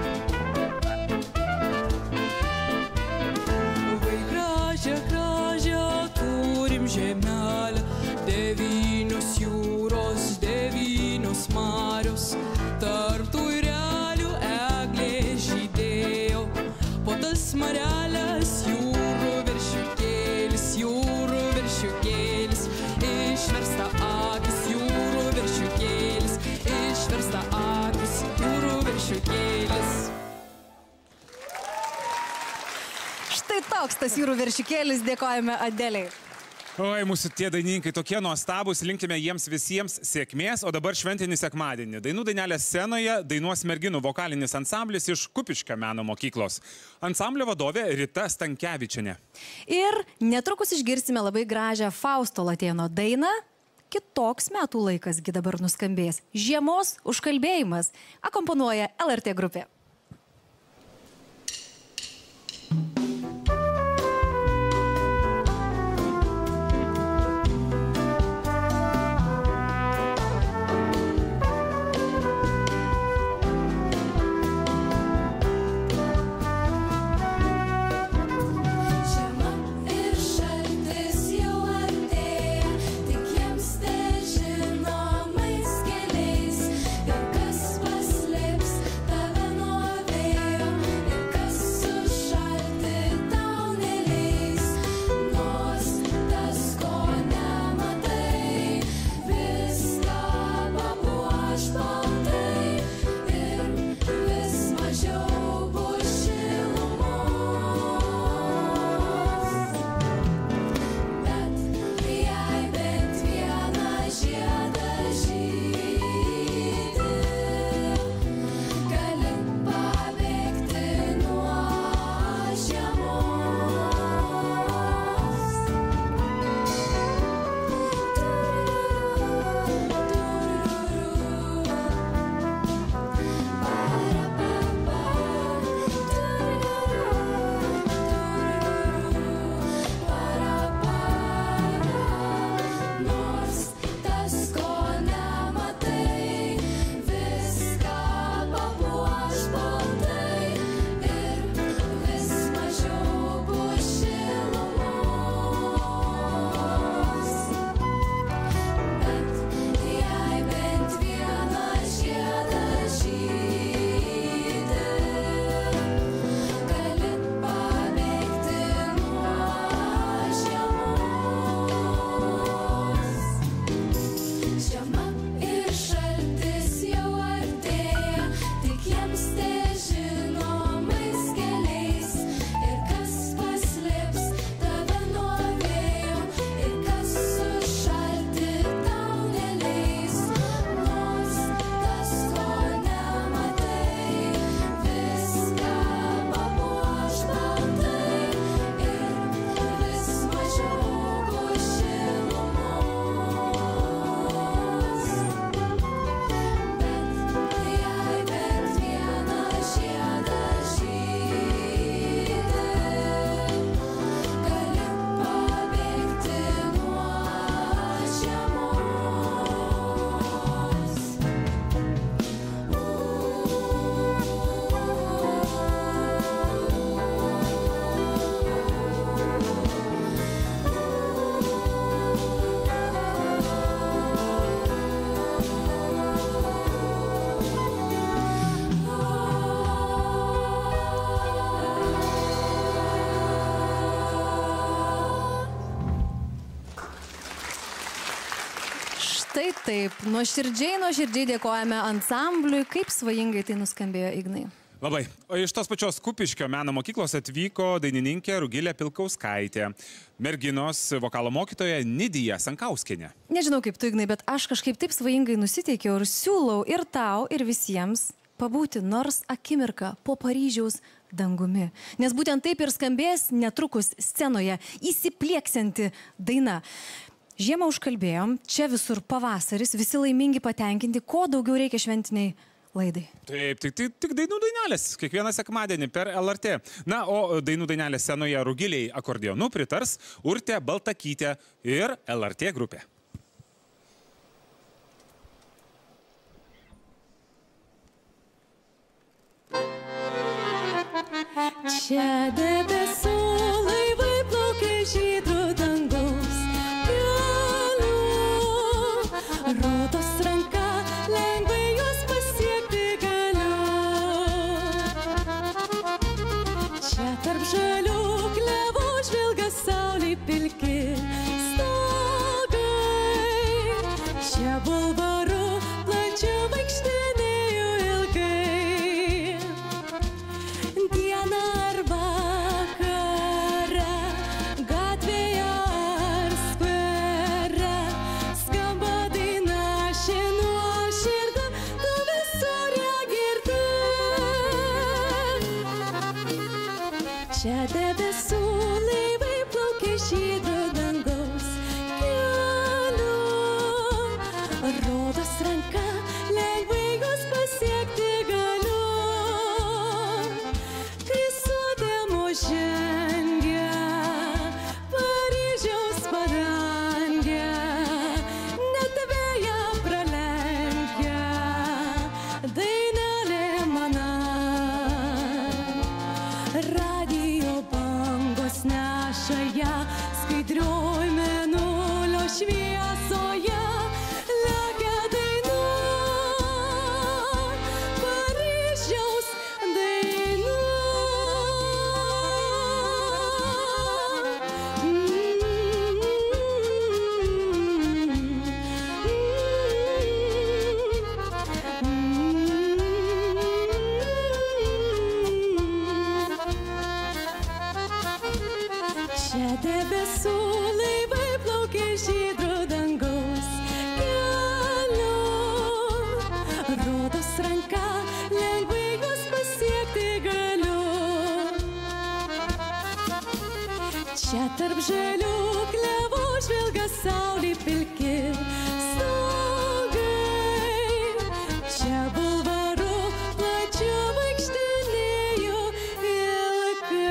Vai gražią, gražią turim žemelę, devynios jūros, devynios marios, tarp tų jūrelių eglė žydėjo, po tas mareles jūrų veršiukėlis, jūrų veršiukėlis, išversta akis jūrų veršiukėlis, išversta akis jūrų veršiukėlis. Štai toks tas jūrų veršiukėlis, dėkojame Adeliai. Oi, mūsų tie dainininkai tokie nuostabus, linkime jiems visiems sėkmės, o dabar šventinį sekmadienį. Dainų dainelės scenoje dainuos merginų vokalinis ansamblis iš Kupiškio meno mokyklos. Ansamblio vadovė Rita Stankevičienė. Ir netrukus išgirsime labai gražią Fausto Latėno dainą. Kitoks metų laikasgi dabar nuskambės. Žiemos užkalbėjimas. Akomponuoja L R T grupė. Žinomais keliais, ir kas paslėps tave nuo Tai taip, nuoširdžiai, nuoširdžiai dėkojame ansambliui. Kaip svajingai tai nuskambėjo, Ignai? Labai. O iš tos pačios Kupiškio meno mokyklos atvyko dainininkė Rugilė Pilkauskaitė, merginos vokalo mokytoja Nidija Sankauskienė. Nežinau kaip tu, Ignai, bet aš kažkaip taip svajingai nusiteikiau ir siūlau ir tau, ir visiems pabūti nors akimirką po Paryžiaus dangumi. Nes būtent taip ir skambės netrukus scenoje įsiplieksianti daina. Žiemą užkalbėjom, čia visur pavasaris, visi laimingi, patenkinti, ko daugiau reikia šventiniai laidai. Taip, tik, tik, tik dainų dainelės, kiekvieną sekmadienį per L R T. Na, o dainų dainelės scenoje Rugiliai akordeonu pritars Urtė Baltakytė ir L R T grupė. Čia debesų laivai plaukia žydrų dangaus keliu, rodos ranka lengvai juos pasiekti galiu. Čia tarp žalių klevų žvilga saulė pilki stogai, čia bulvaru plačia vaikštinėjau ilgai. Dieną ar vakarą, gatvėje ar skvere, skamba daina ši nuoširda, tu visur ją girdi. Čia debesų laivai plaukia žydrų dangaus keliu, rodos ranka lengvai juos pasiekti galiu. Kai sudemo žengia Paryžiaus padangę, net vėją pralenkia dainelė mana. Radijo bangos neša ją skaidrioj mėnulio šviesoje, lekia daina, Paryžiaus daina. Čia debesų laivai plaukia žydrų dangaus keliu, rodos ranka lengvai juos pasiekti galiu. Čia tarp žalių klevų žvilga saulė pilki stogai, čia bulvaru plačiu vaikštinėjau ilgai.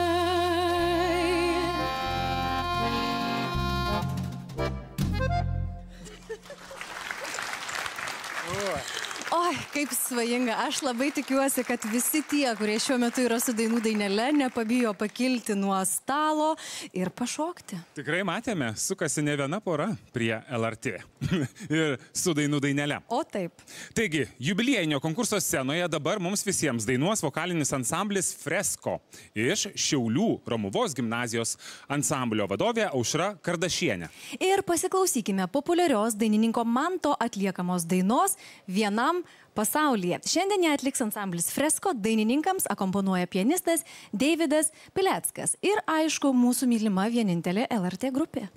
Oi, kaip svajinga. Aš labai tikiuosi, kad visi tie, kurie šiuo metu yra su dainų dainele, nepabijo pakilti nuo stalo ir pašokti. Tikrai matėme, sukasi ne viena pora prie L R T ir su dainų dainele. O taip. Taigi, jubiliejinio konkurso scenoje dabar mums visiems dainuos vokalinis ansamblis Fresko iš Šiaulių Romuvos gimnazijos ansamblio vadovė Aušra Kardašienė. Ir pasiklausykime populiarios dainininko Manto atliekamos dainos Vienam pasaulyje. Šiandien ją atliks ansamblis Fresko, dainininkams akomponuoja pianistas Deividas Pileckas ir, aišku, mūsų mylima vienintelė L R T grupė.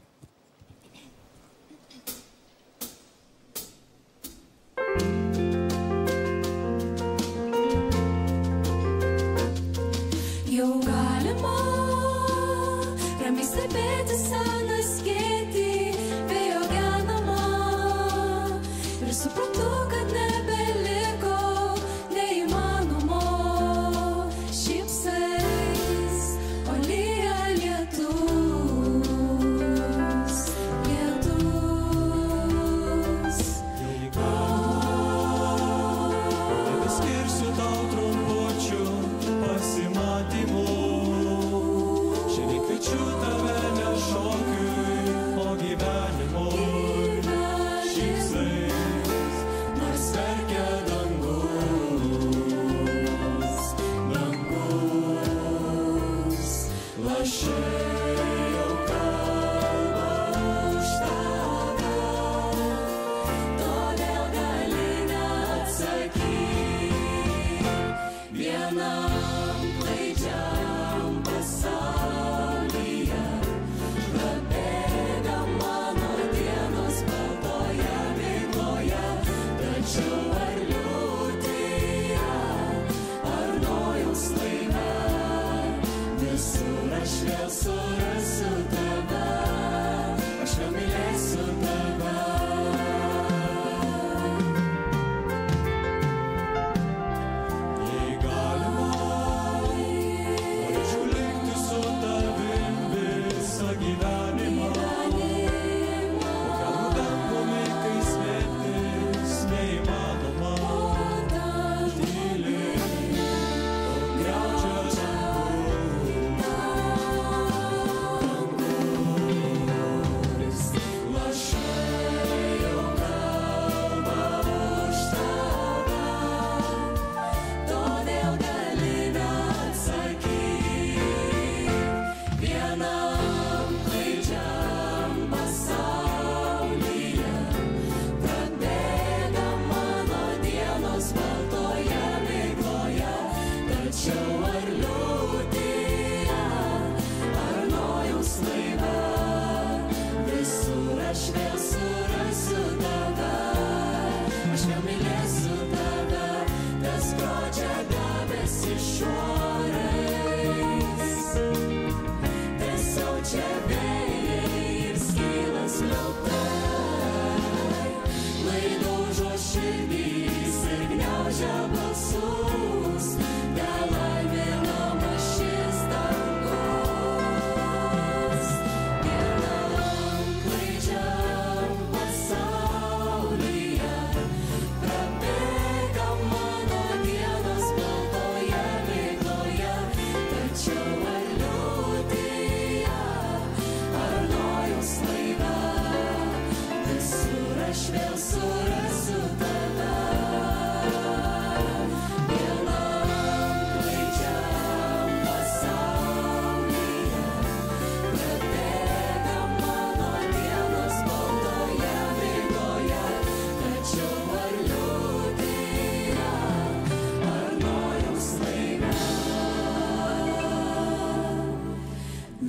Jau galima ramiai stebėti seną skėtį, vėjo genamą, ir suprantu, kad nebeliko neįmanomo. Šypsais, o lyja lietus, lietus. Nebeskirsiu tau trumpučių pasimatymų, šiandien kviečiu tave ne šokiui, o gyvenimui. Šypsais, nors verkia dangus, dangus. Lašiai jau kalba už tave,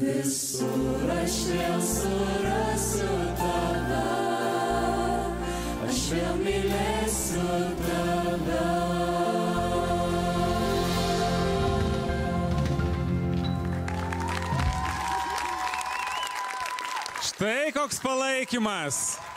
Visur aš vėl surasiu tave, aš vėl mylėsiu tave. Štai koks palaikymas.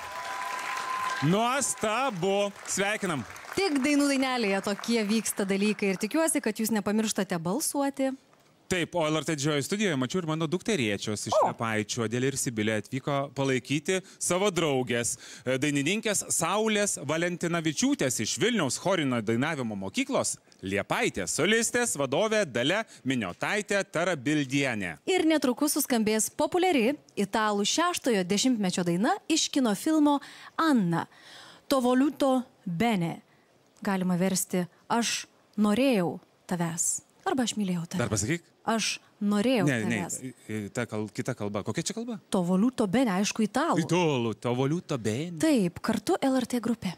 Nuostabu. Sveikinam. Tik dainų dainelėje tokie vyksta dalykai ir tikiuosi, kad jūs nepamirštate balsuoti. Taip, o L R T didžiojoje studijoje mačiau ir mano dukteriečios iš Liepaičių, Adelė ir Sibilė atvyko palaikyti savo draugės, dainininkės Saulės Valentinavičiūtės iš Vilniaus chorinio dainavimo mokyklos, Liepaitės solistės vadovė Dalia Miniotaitė Tarabildienė. Ir netrukus suskambės populiari italų šeštojo dešimtmečio daina iš kino filmo Anna. To voluto bene. Galima versti aš norėjau tavęs. Arba aš mylėjau tavęs. Dar pasakyk. Aš norėjau ne, tavęs. Ne, ta kal, kita kalba. Kokia čia kalba? To voluto bene, aišku, italų. Italų, to voluto bene. Taip, kartu L R T grupė.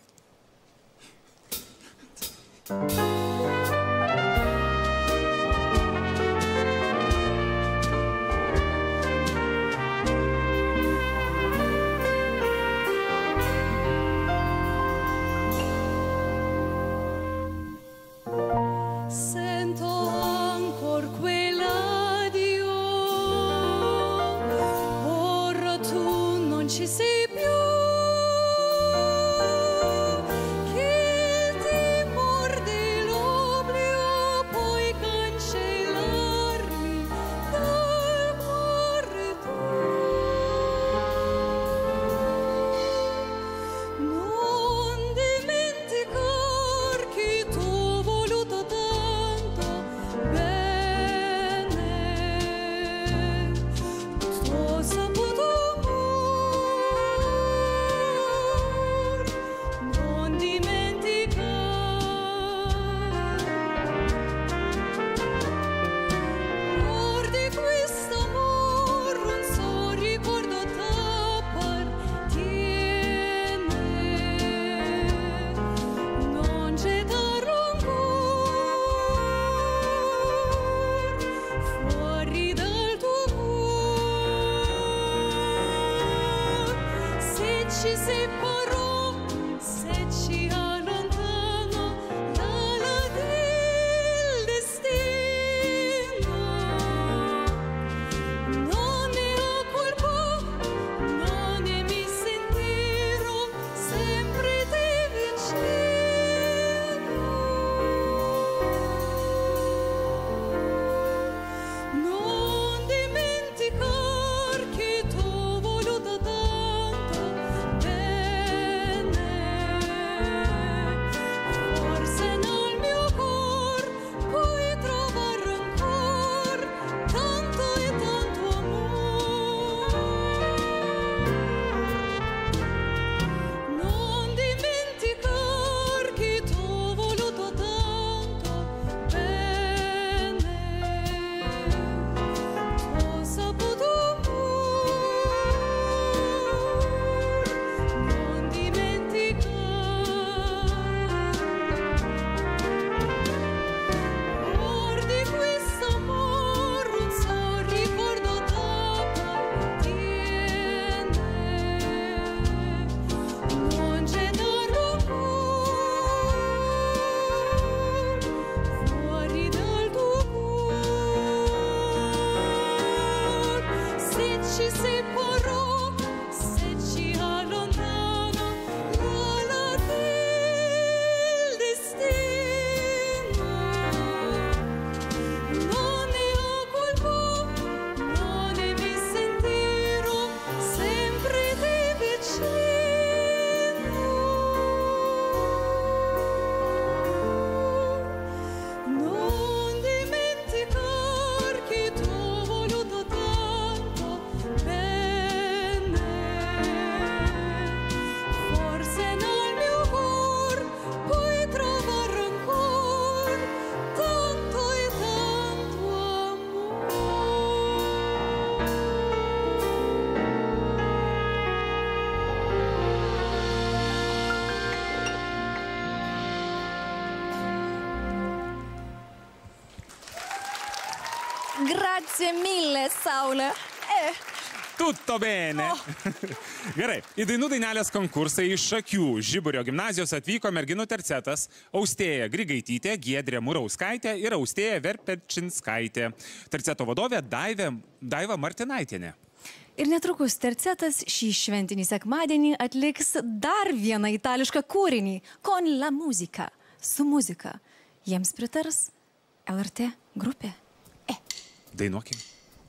Ci sei più che ti morde l'oblio, puoi cancellarmi dal cuore tuo. Non dimenticar che t'ho voluto tanto bene, t'ho saputo ci separò, se ci allontano dalla del destino. Non ne ho colpa, non ne mi sentirò sempre te vicino. Non dimenticar che t'ho voluto tanto bene. Grazie mille, Saulė. E. Tutto bene. Gerai, į dainų dainelės konkursą iš Šakių Žiburio gimnazijos atvyko merginų tercetas Austėja Grigaitytė, Giedrė Murauskaitė ir Austėja Verpečinskaitė. Terceto vadovė Daivė, Daiva Martinaitienė. Ir netrukus tercetas šį šventinį sekmadienį atliks dar vieną itališką kūrinį Con la musica, su muzika. Jiems pritars L R T grupė. E. Dainuokim.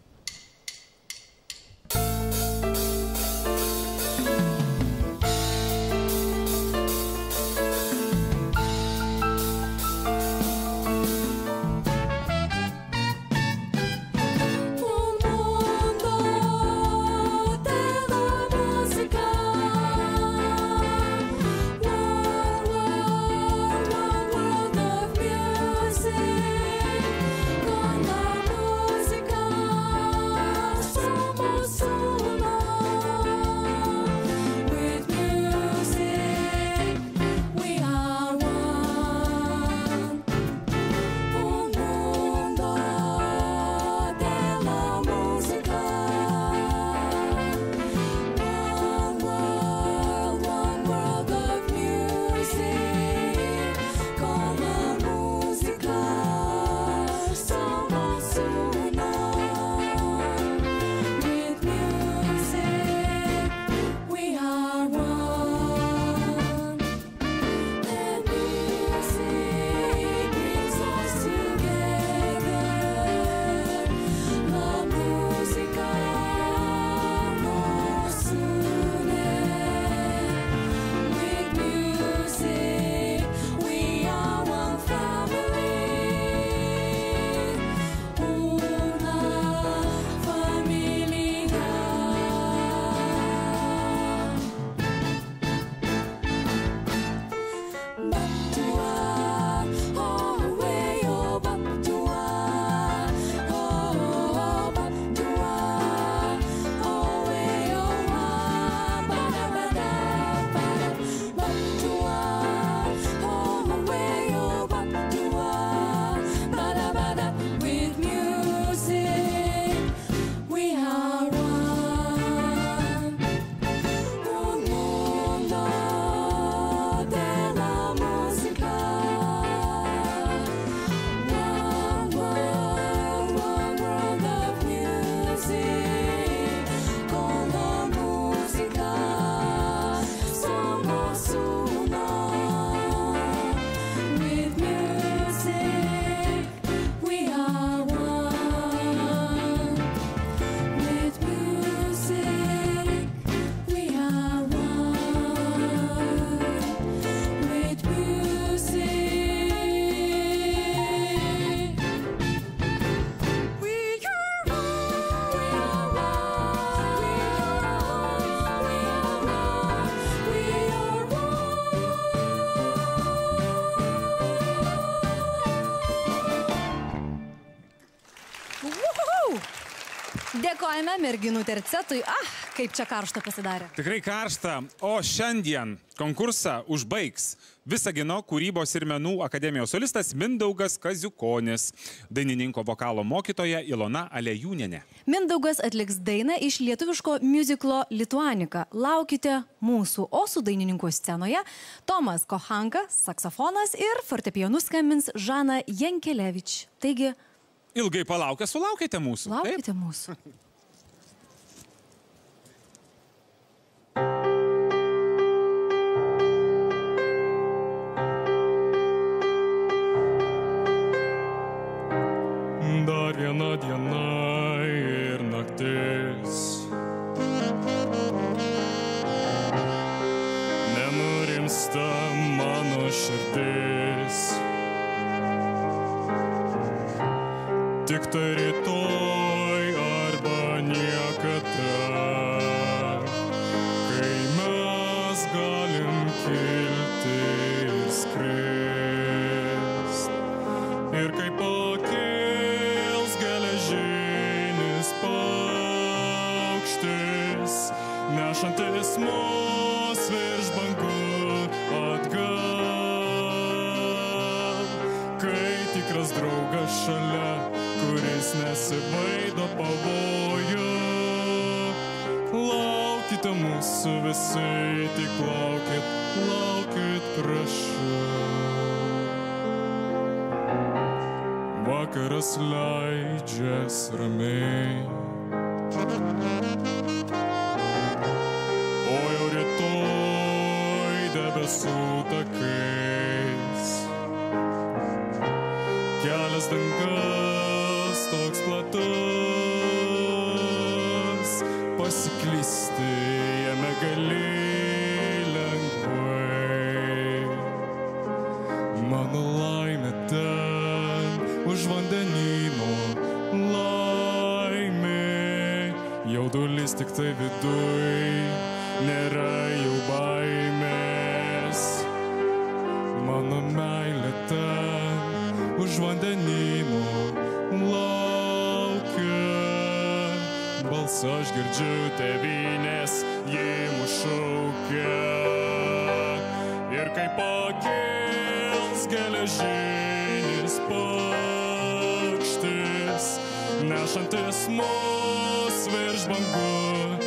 Dėkojame merginų tercetui. Ah, kaip čia karšta pasidarė. Tikrai karšta. O šiandien konkursą užbaigs Visagino kūrybos ir menų akademijos solistas Mindaugas Kaziukonis, dainininko vokalo mokytoja Ilona Alejūnienė. Mindaugas atliks dainą iš lietuviško miuziklo Lituanika. Laukite mūsų, o su dainininku scenoje Tomas Kochanka, saksofonas ir fortepijonu skambins Žana Jankelevič. Taigi, ilgai palaukę, sulaukite mūsų. Laukite Taip? mūsų. Dar viena diena ir naktis. Nenurimsta mano širdis. Tik tai rytoj arba niekada, kai mes galim kilti ir skrist. Ir kai pakils geležinis paukštis, nešantis mus virš bangų atgal. Kai tikras draugas šalia, kuris nesibaido pavojų. Laukite mūsų visi, tik laukit, laukit, prašau. Vakaras leidžias ramiai, o jau rytoj debesų takais kelias dangas toks platus, pasiklysti jame gali lengvai. Mano laimė ten už vandenyno, laimė jaudulys tik tai viduj, nėra jau baimės. Mano meilė ten už vandenyno laukia, balsą aš girdžiu tėvynės, ji mus šaukia. Ir kai pakils geležinis paukštis, nešantis mus virš bangų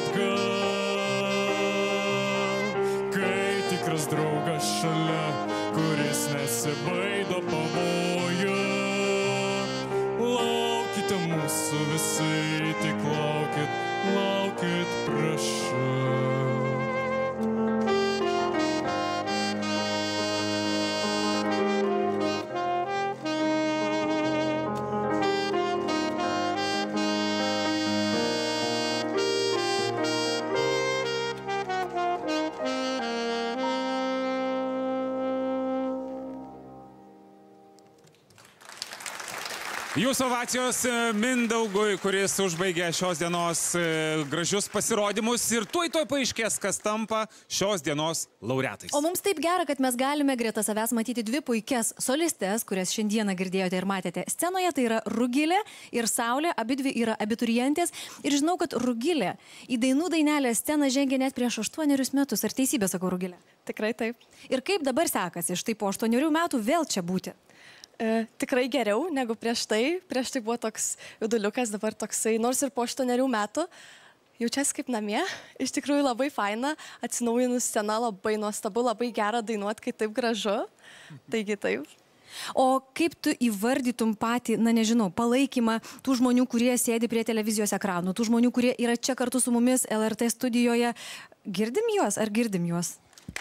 atgal, kai tikras draugas šalia, kuris nesibaido pavojų. Laukite mūsų visi, tik laukit, laukit, prašau. Jūsų ovacijos Mindaugui, kuris užbaigė šios dienos gražius pasirodymus ir tuoj tuoj paaiškės, kas tampa šios dienos laureatais. O mums taip gera, kad mes galime greta savęs matyti dvi puikias solistės, kurias šiandieną girdėjote ir matėte scenoje. Tai yra Rugilė ir Saulė, abidvi yra abiturientės. Ir žinau, kad Rugilė į Dainų dainelę sceną žengė net prieš aštuonerius metus. Ar teisybė sakau, Rugilė? Tikrai taip. Ir kaip dabar sekasi štai po aštuonerių metų vėl čia būti? E, tikrai geriau negu prieš tai. Prieš tai buvo toks viduliukas, dabar toksai, nors ir po aštuonerių metų jaučiasi kaip namie. Iš tikrųjų labai faina, atsinaujinus scena, labai nuostabu, labai gera dainuoti, kai taip gražu. Taigi taip. O kaip tu įvardytum patį, na nežinau, palaikymą tų žmonių, kurie sėdi prie televizijos ekranų, tų žmonių, kurie yra čia kartu su mumis L R T studijoje? Girdim juos ar girdim juos?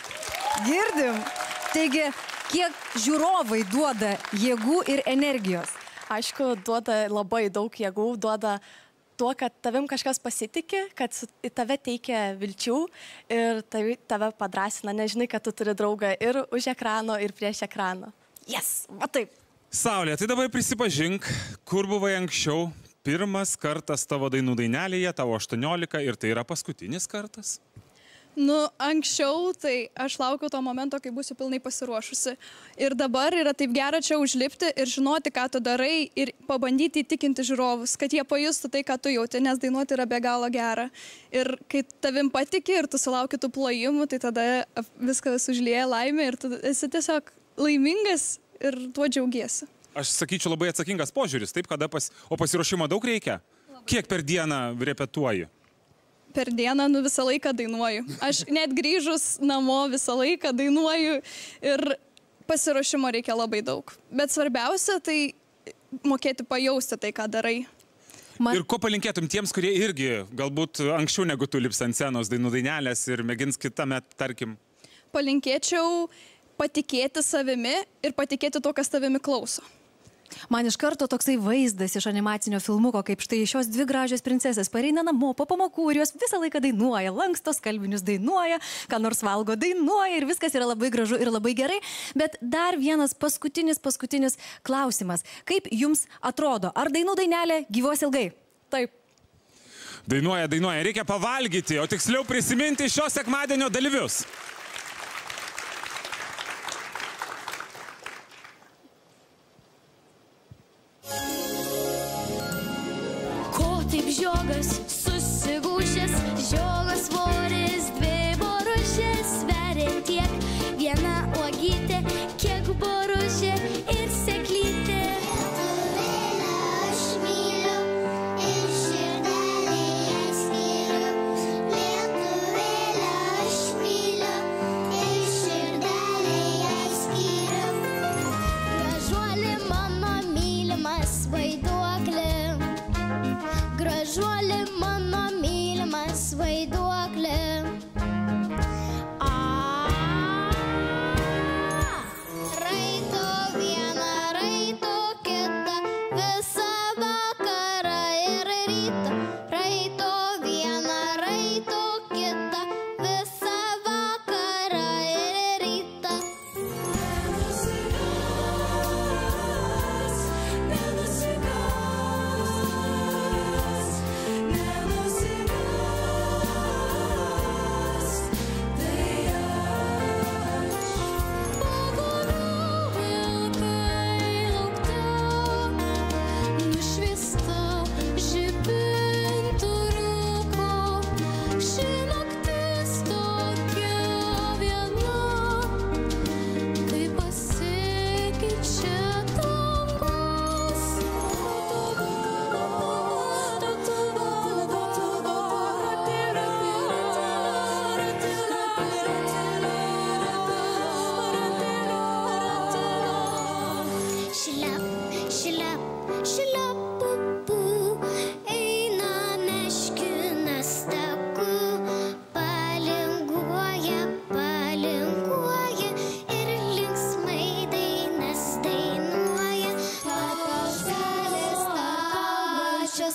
Girdim. Taigi, kiek žiūrovai duoda jėgų ir energijos? Aišku, duoda labai daug jėgų, duoda tuo, kad tavim kažkas pasitikė, kad į tave teikia vilčių ir tave padrasina, nežinai, kad tu turi draugą ir už ekrano, ir prieš ekraną. Yes, va taip. Saulė, tai dabar prisipažink, kur buvai anksčiau, pirmas kartas tavo dainų dainelėje, tavo aštuoniolika ir tai yra paskutinis kartas? Nu, anksčiau tai aš laukiu to momento, kai būsiu pilnai pasiruošusi. Ir dabar yra taip gera čia užlipti ir žinoti, ką tu darai ir pabandyti įtikinti žiūrovus, kad jie pajustų tai, ką tu jauti, nes dainuoti yra be galo gera. Ir kai tavim patiki ir tu sulauki tų plojimų, tai tada viskas užlieja laimė ir tu esi tiesiog laimingas ir tuo džiaugiesi. Aš sakyčiau labai atsakingas požiūris, taip, kada pas... o pasiruošimo daug reikia? Labai. Kiek per dieną repetuoji? Per dieną nu, visą laiką dainuoju. Aš net grįžus namo visą laiką dainuoju ir pasiruošimo reikia labai daug. Bet svarbiausia tai mokėti pajausti tai, ką darai. Man... Ir ko palinkėtum tiems, kurie irgi galbūt anksčiau negu tu lips ant scenos dainų dainelės ir mėgins kitame, tarkim? Palinkėčiau patikėti savimi ir patikėti to, kas tavimi klauso. Man iš karto toksai vaizdas iš animacinio filmuko, kaip štai šios dvi gražios princesės pareina namo po pamokų ir jos visą laiką dainuoja, lanksto skalbinius dainuoja, ką nors valgo dainuoja ir viskas yra labai gražu ir labai gerai. Bet dar vienas paskutinis, paskutinis klausimas. Kaip jums atrodo, ar dainų dainelė gyvuos ilgai? Taip. Dainuoja, dainuoja. Reikia pavalgyti, o tiksliau prisiminti šio sekmadienio dalyvius. Žiogas susigūšęs, žiogos svoris dvi borušės, sveria tiek viena uogytė, kiek borušė ir seklytė. Lietuvėlė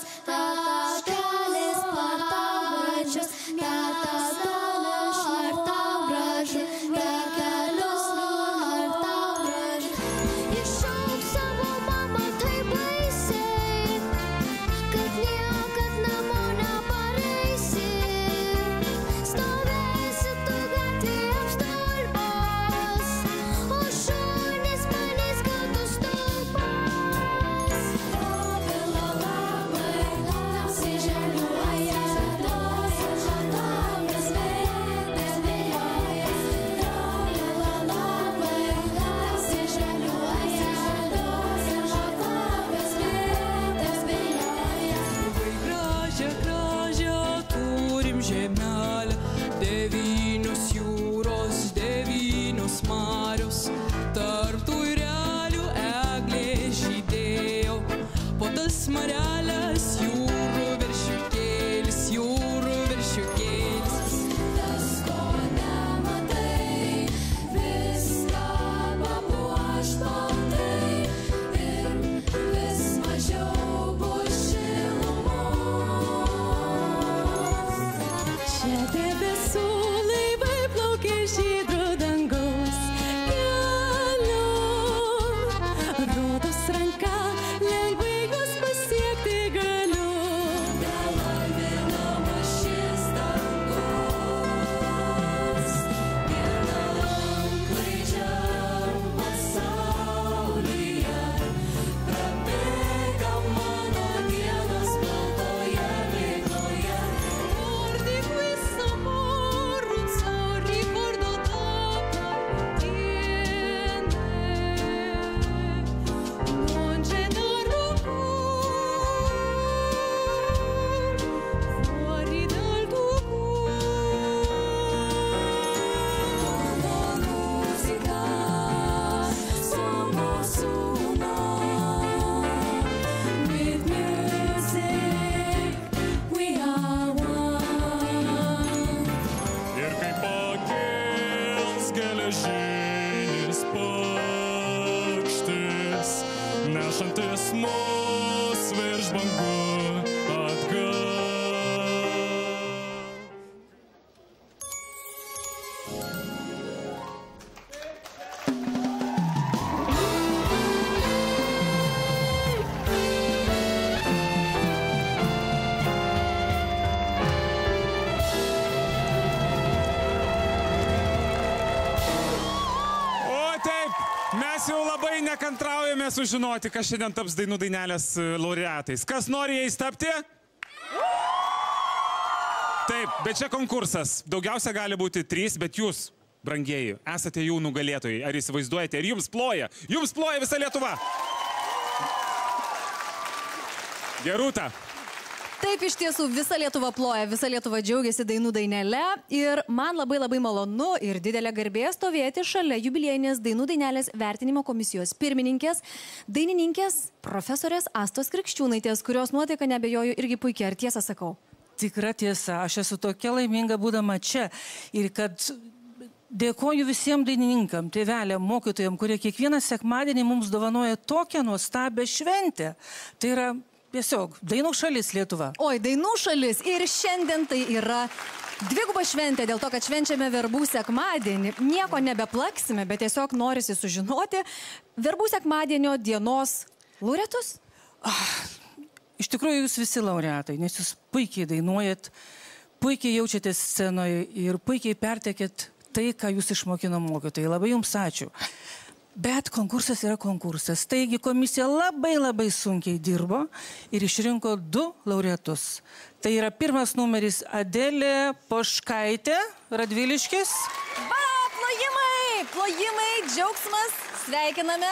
tau kelias per tau gražius, teta stolis, ar tau gražu, per kelius, ar tau gražu. Iššauk savo mamą taip baisiai, kad niekad namo nepareisi. Stovėsi tu gatvėje apstulbęs, o šunys manys, kad tu stulbas. Dobila labai, apsižaliuoja, doja žatomis vėtas vėjoja. Dobila labai, apsižaliuoja, doja žatomis vėtas vėjoja. Labai gražią, gražią turim žemelę, devynios jūros, devynios marios, tarp tų irelių eglė žydėjo, po tas mareles jūrų viršiukėlis, jūrų viršiukėlis. Tas, ko nematai, viską papuoš baltai ir vis mažiau bus šilumos. Čia debesų laivai plaukia žydru dangaus keliu. Rodos ranka lengvai juos pasiekti galiu. Belaiminamas šis dangus, vienalankvaidžiam pasaulyje. Prabėga mano dienos baltoje veikloje. Ordi questo morruzzo ricordo t'appartiene. Non c'è d'oro fuori dal tuo Como música, somos uno. With music, we are one. Ir kai pakils geležinis paukštis, nešantis mus virš bangų atgal. O taip, mes jau labai nekantraujame sužinoti, kas šiandien taps dainų dainelės e, laureatais. Kas nori jais tapti? Taip, bet čia konkursas. Daugiausia gali būti trys, bet jūs, brangieji, esate jų nugalėtojai. Ar įsivaizduojate? Ir jums ploja. Jums ploja visa Lietuva. Gerūta. Taip, iš tiesų, visa Lietuva ploja, visa Lietuva džiaugiasi dainų dainele ir man labai labai malonu ir didelė garbė stovėti šalia jubiliejinės dainų dainelės vertinimo komisijos pirmininkės, dainininkės, profesorės Astos Krikščiūnaitės, kurios nuotaika, neabejoju, irgi puikiai, ar tiesą sakau? Tikra tiesa, aš esu tokia laiminga būdama čia ir kad dėkoju visiems dainininkam, tėveliam, mokytojam, kurie kiekvieną sekmadienį mums dovanoja tokią nuostabią šventę. Tai yra tiesiog dainų šalis Lietuva. Oi, dainų šalis ir šiandien tai yra dviguba šventė dėl to, kad švenčiame verbų sekmadienį. Nieko nebeplaksime, bet tiesiog norisi sužinoti verbų sekmadienio dienos laureatus. Iš tikrųjų, jūs visi laureatai, nes jūs puikiai dainuojat, puikiai jaučiatės scenoje ir puikiai pertekėt tai, ką jūs išmokino mokytojai. Labai jums ačiū. Bet konkursas yra konkursas. Taigi komisija labai labai sunkiai dirbo ir išrinko du laureatus. Tai yra pirmas numeris Adelė Poškaitė, Radviliškis. Va, plojimai, plojimai, džiaugsmas, sveikiname.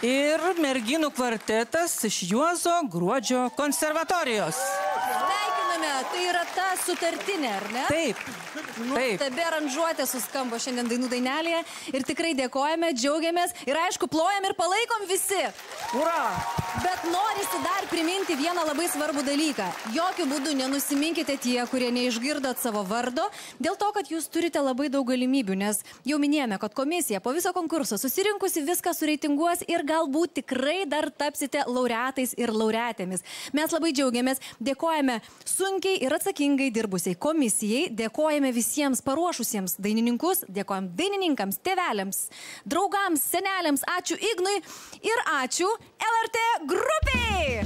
Ir merginų kvartetas iš Juozo Gruodžio konservatorijos. Sveikinu žinome, tai yra ta sutartinė, ar ne? Taip. Nuostabi aranžuotė suskambo šiandien dainų dainelėje ir tikrai dėkojame, džiaugiamės ir aišku, plojam ir palaikom visi. Ura! Bet norisi dar priminti vieną labai svarbų dalyką. Jokių būdų nenusiminkite tie, kurie neišgirdot savo vardo, dėl to, kad jūs turite labai daug galimybių, nes jau minėjome, kad komisija po viso konkurso susirinkusi viską sureitinguos ir galbūt tikrai dar tapsite laureatais ir laureatėmis. Mes labai džiaugiamės, dėkojame sunkiai ir atsakingai dirbusiai komisijai, dėkojame visiems paruošusiems dainininkus, dėkojame dainininkams, tėveliams, draugams, seneliams, ačiū Ignui ir ačiū L R T grupiai!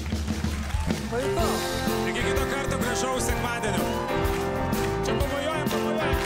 Iki kito karto gražaus sekmadienio. Čia pavojojam, pavojojam.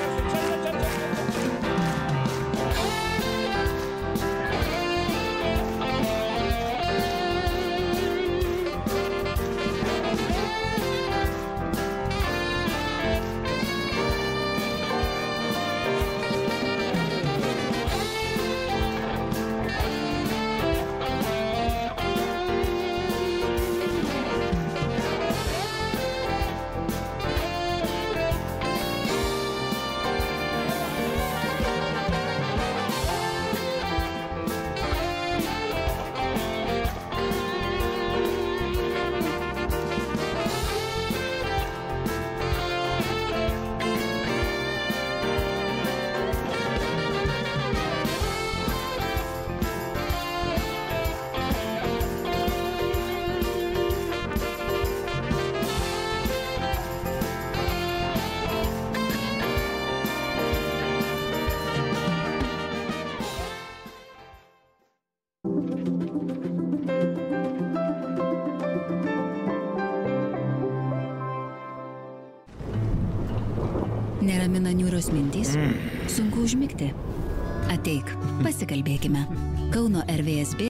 Neramina niūrios mintys? Sunku užmigti? Ateik, pasikalbėkime. Kauno R V S B